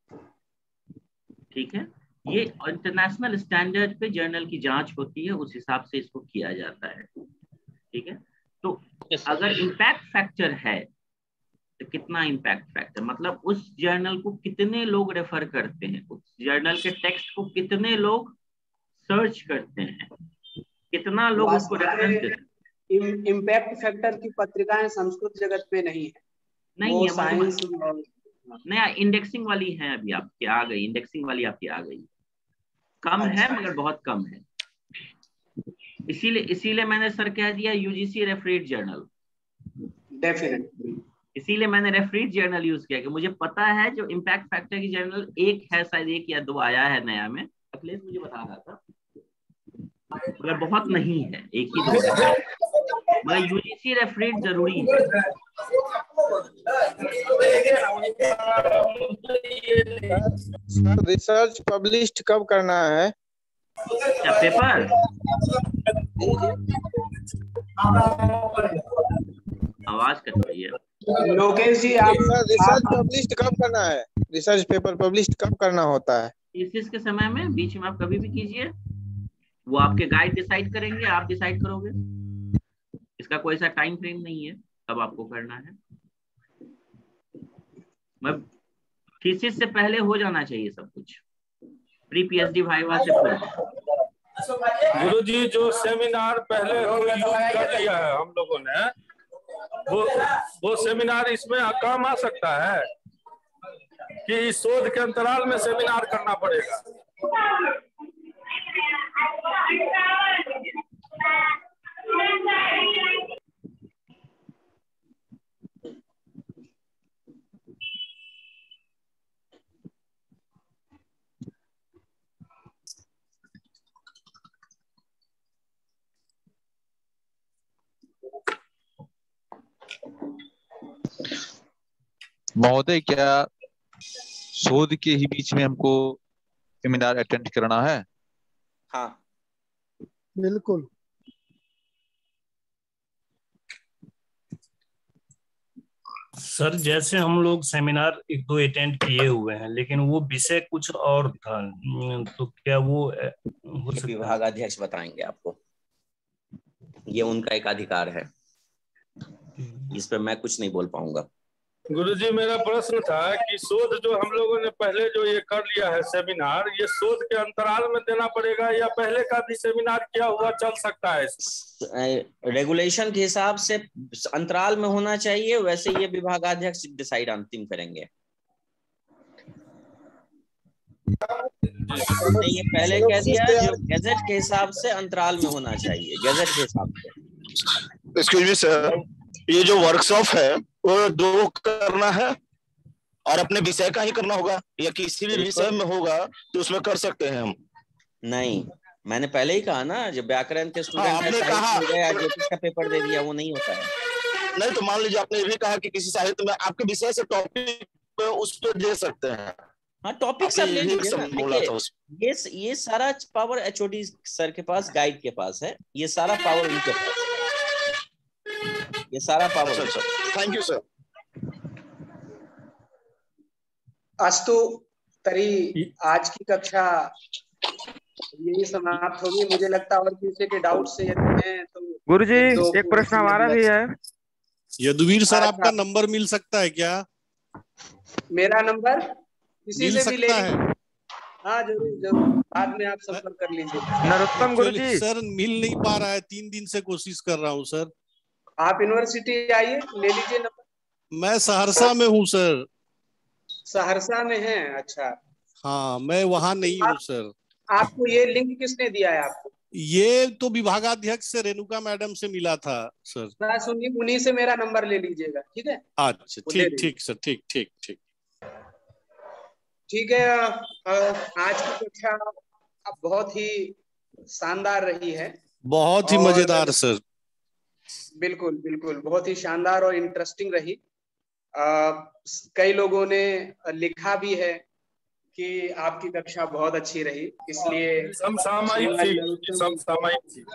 ठीक है, ये इंटरनेशनल स्टैंडर्ड पे जर्नल की जांच होती है, उस हिसाब से इसको किया जाता है। ठीक है, तो अगर इम्पैक्ट फैक्टर है तो कितना इम्पैक्ट फैक्टर, मतलब उस जर्नल को कितने लोग रेफर करते हैं, उस जर्नल के टेक्स्ट को कितने लोग सर्च करते हैं, कितना लोग उसको रेफरेंस देते हैं। इम्पैक्ट फैक्टर की पत्रिकाएं संस्कृत जगत में नहीं है, नहीं है, साइंस नया इंडेक्सिंग वाली है, अभी आपकी आ गई, इंडेक्सिंग वाली आपकी आ गई, कम अच्छा। है मगर बहुत कम है। इसीलिए इसीलिए मैंने सर कह दिया यूजीसी रेफरेड जर्नल, डेफिनेटली इसीलिए मैंने रेफरेड जर्नल यूज किया कि मुझे पता है जो इम्पैक्ट फैक्टर की जर्नल एक है, शायद एक या दो आया है नया में, अखिलेश मुझे बता रहा था, मगर बहुत नहीं है, एक ही दो है, मगर यूजीसी रेफरेड जरूरी है। रिसर्च पब्लिश्ड कब करना है? क्या पेपर? आवाज कट रही है। लोकेश जी, आप रिसर्च पब्लिश्ड कब करना है? रिसर्च पेपर पब्लिश्ड कब करना होता है? थीसिस के समय में, बीच में आप कभी भी कीजिए, वो आपके गाइड डिसाइड करेंगे, आप डिसाइड करोगे, इसका कोई सा टाइम फ्रेम नहीं है कब आपको करना है। मैं थीसिस से पहले हो जाना चाहिए सब कुछ, प्री पीएचडी वाइवा से पूरा। गुरु जी, जो सेमिनार पहले यूज कर लिया है हम लोगों ने, वो वो सेमिनार इसमें काम आ सकता है कि इस शोध के अंतराल में सेमिनार करना पड़ेगा? महोदय, क्या शोध के ही बीच में हमको सेमिनार अटेंड करना है? हाँ बिल्कुल। सर जैसे हम लोग सेमिनार एक दो अटेंड किए हुए हैं, लेकिन वो विषय कुछ और था, तो क्या वो हो सकता है? विभागाध्यक्ष बताएंगे आपको, ये उनका एक अधिकार है, इस पर मैं कुछ नहीं बोल पाऊंगा। गुरुजी, मेरा प्रश्न था कि शोध जो हम लोगों ने पहले जो ये कर लिया है सेमिनार, ये शोध के अंतराल में देना पड़ेगा या पहले का भी सेमिनार किया हुआ चल सकता है? रेगुलेशन के हिसाब से अंतराल में होना चाहिए, वैसे ये विभागाध्यक्ष डिसाइड अंतिम करेंगे। ये पहले कह दिया, जो गैजेट के हिसाब से अंतराल में होना चाहिए, गैजेट के हिसाब से। एक्सक्यूज मी सर, ये जो वर्कशॉप है वो दो करना है और अपने विषय का ही करना होगा या किसी भी विषय में होगा तो उसमें कर सकते हैं हम? नहीं, मैंने पहले ही कहा ना, जब व्याकरण के हाँ, स्टूडेंट आपने है कहा साहित्य में गए और ज्योतिष का पेपर दे दिया, वो नहीं होता है। नहीं तो मान लीजिए आपने ये भी कहा कि किसी साहित्य में आपके विषय से टॉपिक उस पर दे सकते हैं। हाँ, टॉपिक सब ले लीजिए ना। बोला था देखिए, ये ये सारा पावर एचओडी सर के पास, गाइड के पास है, ये सारा पावर उनके पास है, ये सारा पावर। अच्छा, थैंक यू सर। अस्तु तरी आज की कक्षा यही समाप्त होगी। मुझे लगता है और किसी के डाउट से यदि हैं तो गुरुजी एक प्रश्न हमारा भी है। यदुवीर सर आपका नंबर मिल सकता है क्या? मेरा नंबर किसी मिल से भी ले सकता है? हाँ जरूर जरूर, बाद में आप संपर्क कर लीजिए। नरोत्तम गुरुजी सर मिल नहीं पा रहा है, तीन दिन से कोशिश कर रहा हूँ सर। आप यूनिवर्सिटी आइए, ले लीजिए नंबर। मैं सहरसा में हूँ सर। सहरसा में है? अच्छा, हाँ मैं वहाँ नहीं हूँ सर। आपको ये लिंक किसने दिया है आपको? ये तो विभागाध्यक्ष से रेणुका मैडम से मिला था सर। बस उन्हीं उन्हीं से मेरा नंबर ले लीजिएगा, ठीक है? अच्छा ठीक ठीक सर, ठीक ठीक ठीक ठीक है। आज की कक्षा बहुत ही शानदार रही है, बहुत ही मजेदार सर। बिल्कुल बिल्कुल, बहुत ही शानदार और इंटरेस्टिंग रही। आ, कई लोगों ने लिखा भी है कि आपकी कक्षा बहुत अच्छी रही, इसलिए समसामयिक थी, समसामयिक थी।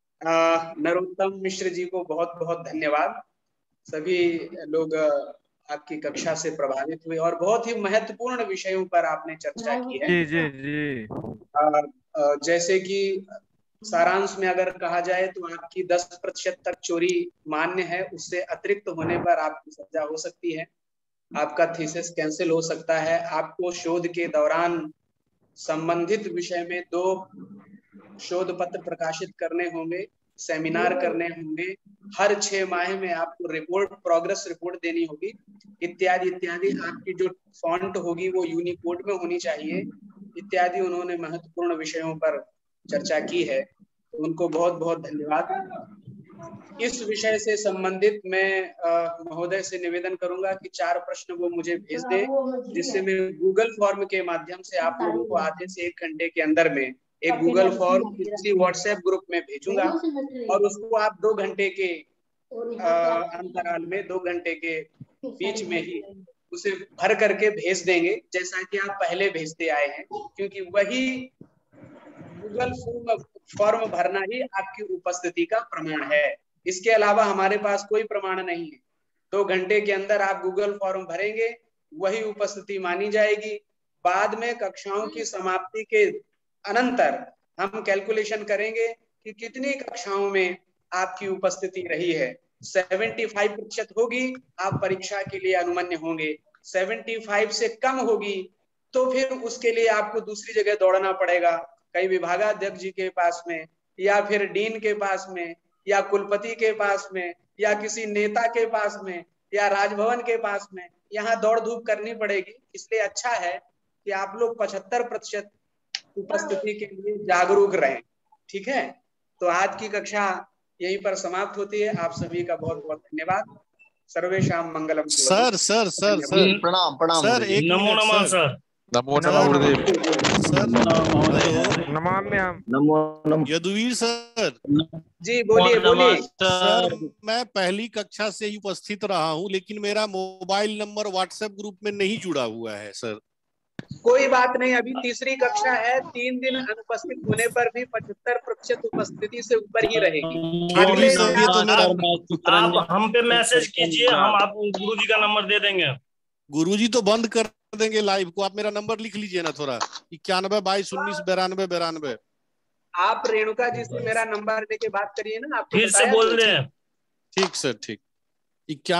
नरोत्तम मिश्र जी को बहुत बहुत धन्यवाद। सभी लोग आपकी कक्षा से प्रभावित हुए और बहुत ही महत्वपूर्ण विषयों पर आपने चर्चा की है। जी जी जी। आ, आ, जैसे कि सारांश में अगर कहा जाए तो आपकी दस प्रतिशत तक चोरी मान्य है, उससे अतिरिक्त होने पर आपकी सजा हो सकती है, आपका थीसिस कैंसिल हो सकता है, आपको शोध के दौरान संबंधित विषय में दो शोध पत्र प्रकाशित करने होंगे, सेमिनार करने होंगे, हर छह माह में आपको रिपोर्ट, प्रोग्रेस रिपोर्ट देनी होगी, इत्यादि इत्यादि। आपकी जो फॉन्ट होगी वो यूनिकोड में होनी चाहिए, इत्यादि। उन्होंने महत्वपूर्ण विषयों पर चर्चा की है, तो उनको बहुत बहुत धन्यवाद। इस विषय से संबंधित मैं महोदय से निवेदन करूंगा कि चार प्रश्न वो मुझे भेज दें, जिससे मैं गूगल फॉर्म के माध्यम से आप लोगों को आधे से एक घंटे के अंदर में एक गूगल फॉर्म किसी व्हाट्सएप ग्रुप में भेजूंगा और उसको आप दो घंटे के अंतराल में, दो घंटे के बीच में ही उसे भर करके भेज देंगे, जैसा कि आप पहले भेजते आए हैं, क्योंकि वही गूगल फॉर्म फॉर्म भरना ही आपकी उपस्थिति का प्रमाण है। इसके अलावा हमारे पास कोई प्रमाण नहीं है। दो घंटे के अंदर आप गूगल फॉर्म भरेंगे, वही उपस्थिति मानी जाएगी। बाद में कक्षाओं की समाप्ति के अनंतर हम कैलकुलेशन करेंगे कि कितनी कक्षाओं में आपकी उपस्थिति रही है। पचहत्तर प्रतिशत होगी, आप परीक्षा के लिए अनुमन्य होंगे। पचहत्तर से कम होगी तो फिर उसके लिए आपको दूसरी जगह दौड़ना पड़ेगा, कई विभागाध्यक्ष जी के पास में, या फिर डीन के पास में, या कुलपति के पास में, या किसी नेता के पास में, या राजभवन के पास में। यहाँ दौड़ धूप करनी पड़ेगी। इसलिए अच्छा है कि आप लोग पचहत्तर प्रतिशत उपस्थिति के लिए जागरूक रहें, ठीक है? तो आज की कक्षा यहीं पर समाप्त होती है। आप सभी का बहुत बहुत धन्यवाद। सर्वेशाम मंगलम। सर सर सर सर प्रणाम प्रणाम सर, एक नमो नमः सर। नमो नमः गुरुदेव। सर नमामि हम। नमो नमः। यदुवीर सर जी बोलिए बोलिए। सर मैं पहली कक्षा से ही उपस्थित रहा हूँ, लेकिन मेरा मोबाइल नंबर व्हाट्सएप ग्रुप में नहीं जुड़ा हुआ है सर। कोई बात नहीं, अभी तीसरी कक्षा है, तीन दिन अनुपस्थित होने पर भी पचहत्तर प्रतिशत उपस्थिति से ऊपर ही रहेगी। अगले सर ये तो मेरा, आप हम पे मैसेज कीजिए, हम आपको गुरुजी का नंबर दे देंगे। गुरुजी तो बंद कर देंगे लाइव को। आप मेरा नंबर लिख लीजिए ना थोड़ा, इक्यानवे बाईस उन्नीस बिरानवे बिरानवे। आप रेणुका जी से मेरा नंबर लेके बात करिए ना। आपको फिर से बोल रहे हैं। ठीक सर, ठीक। इक्यानवे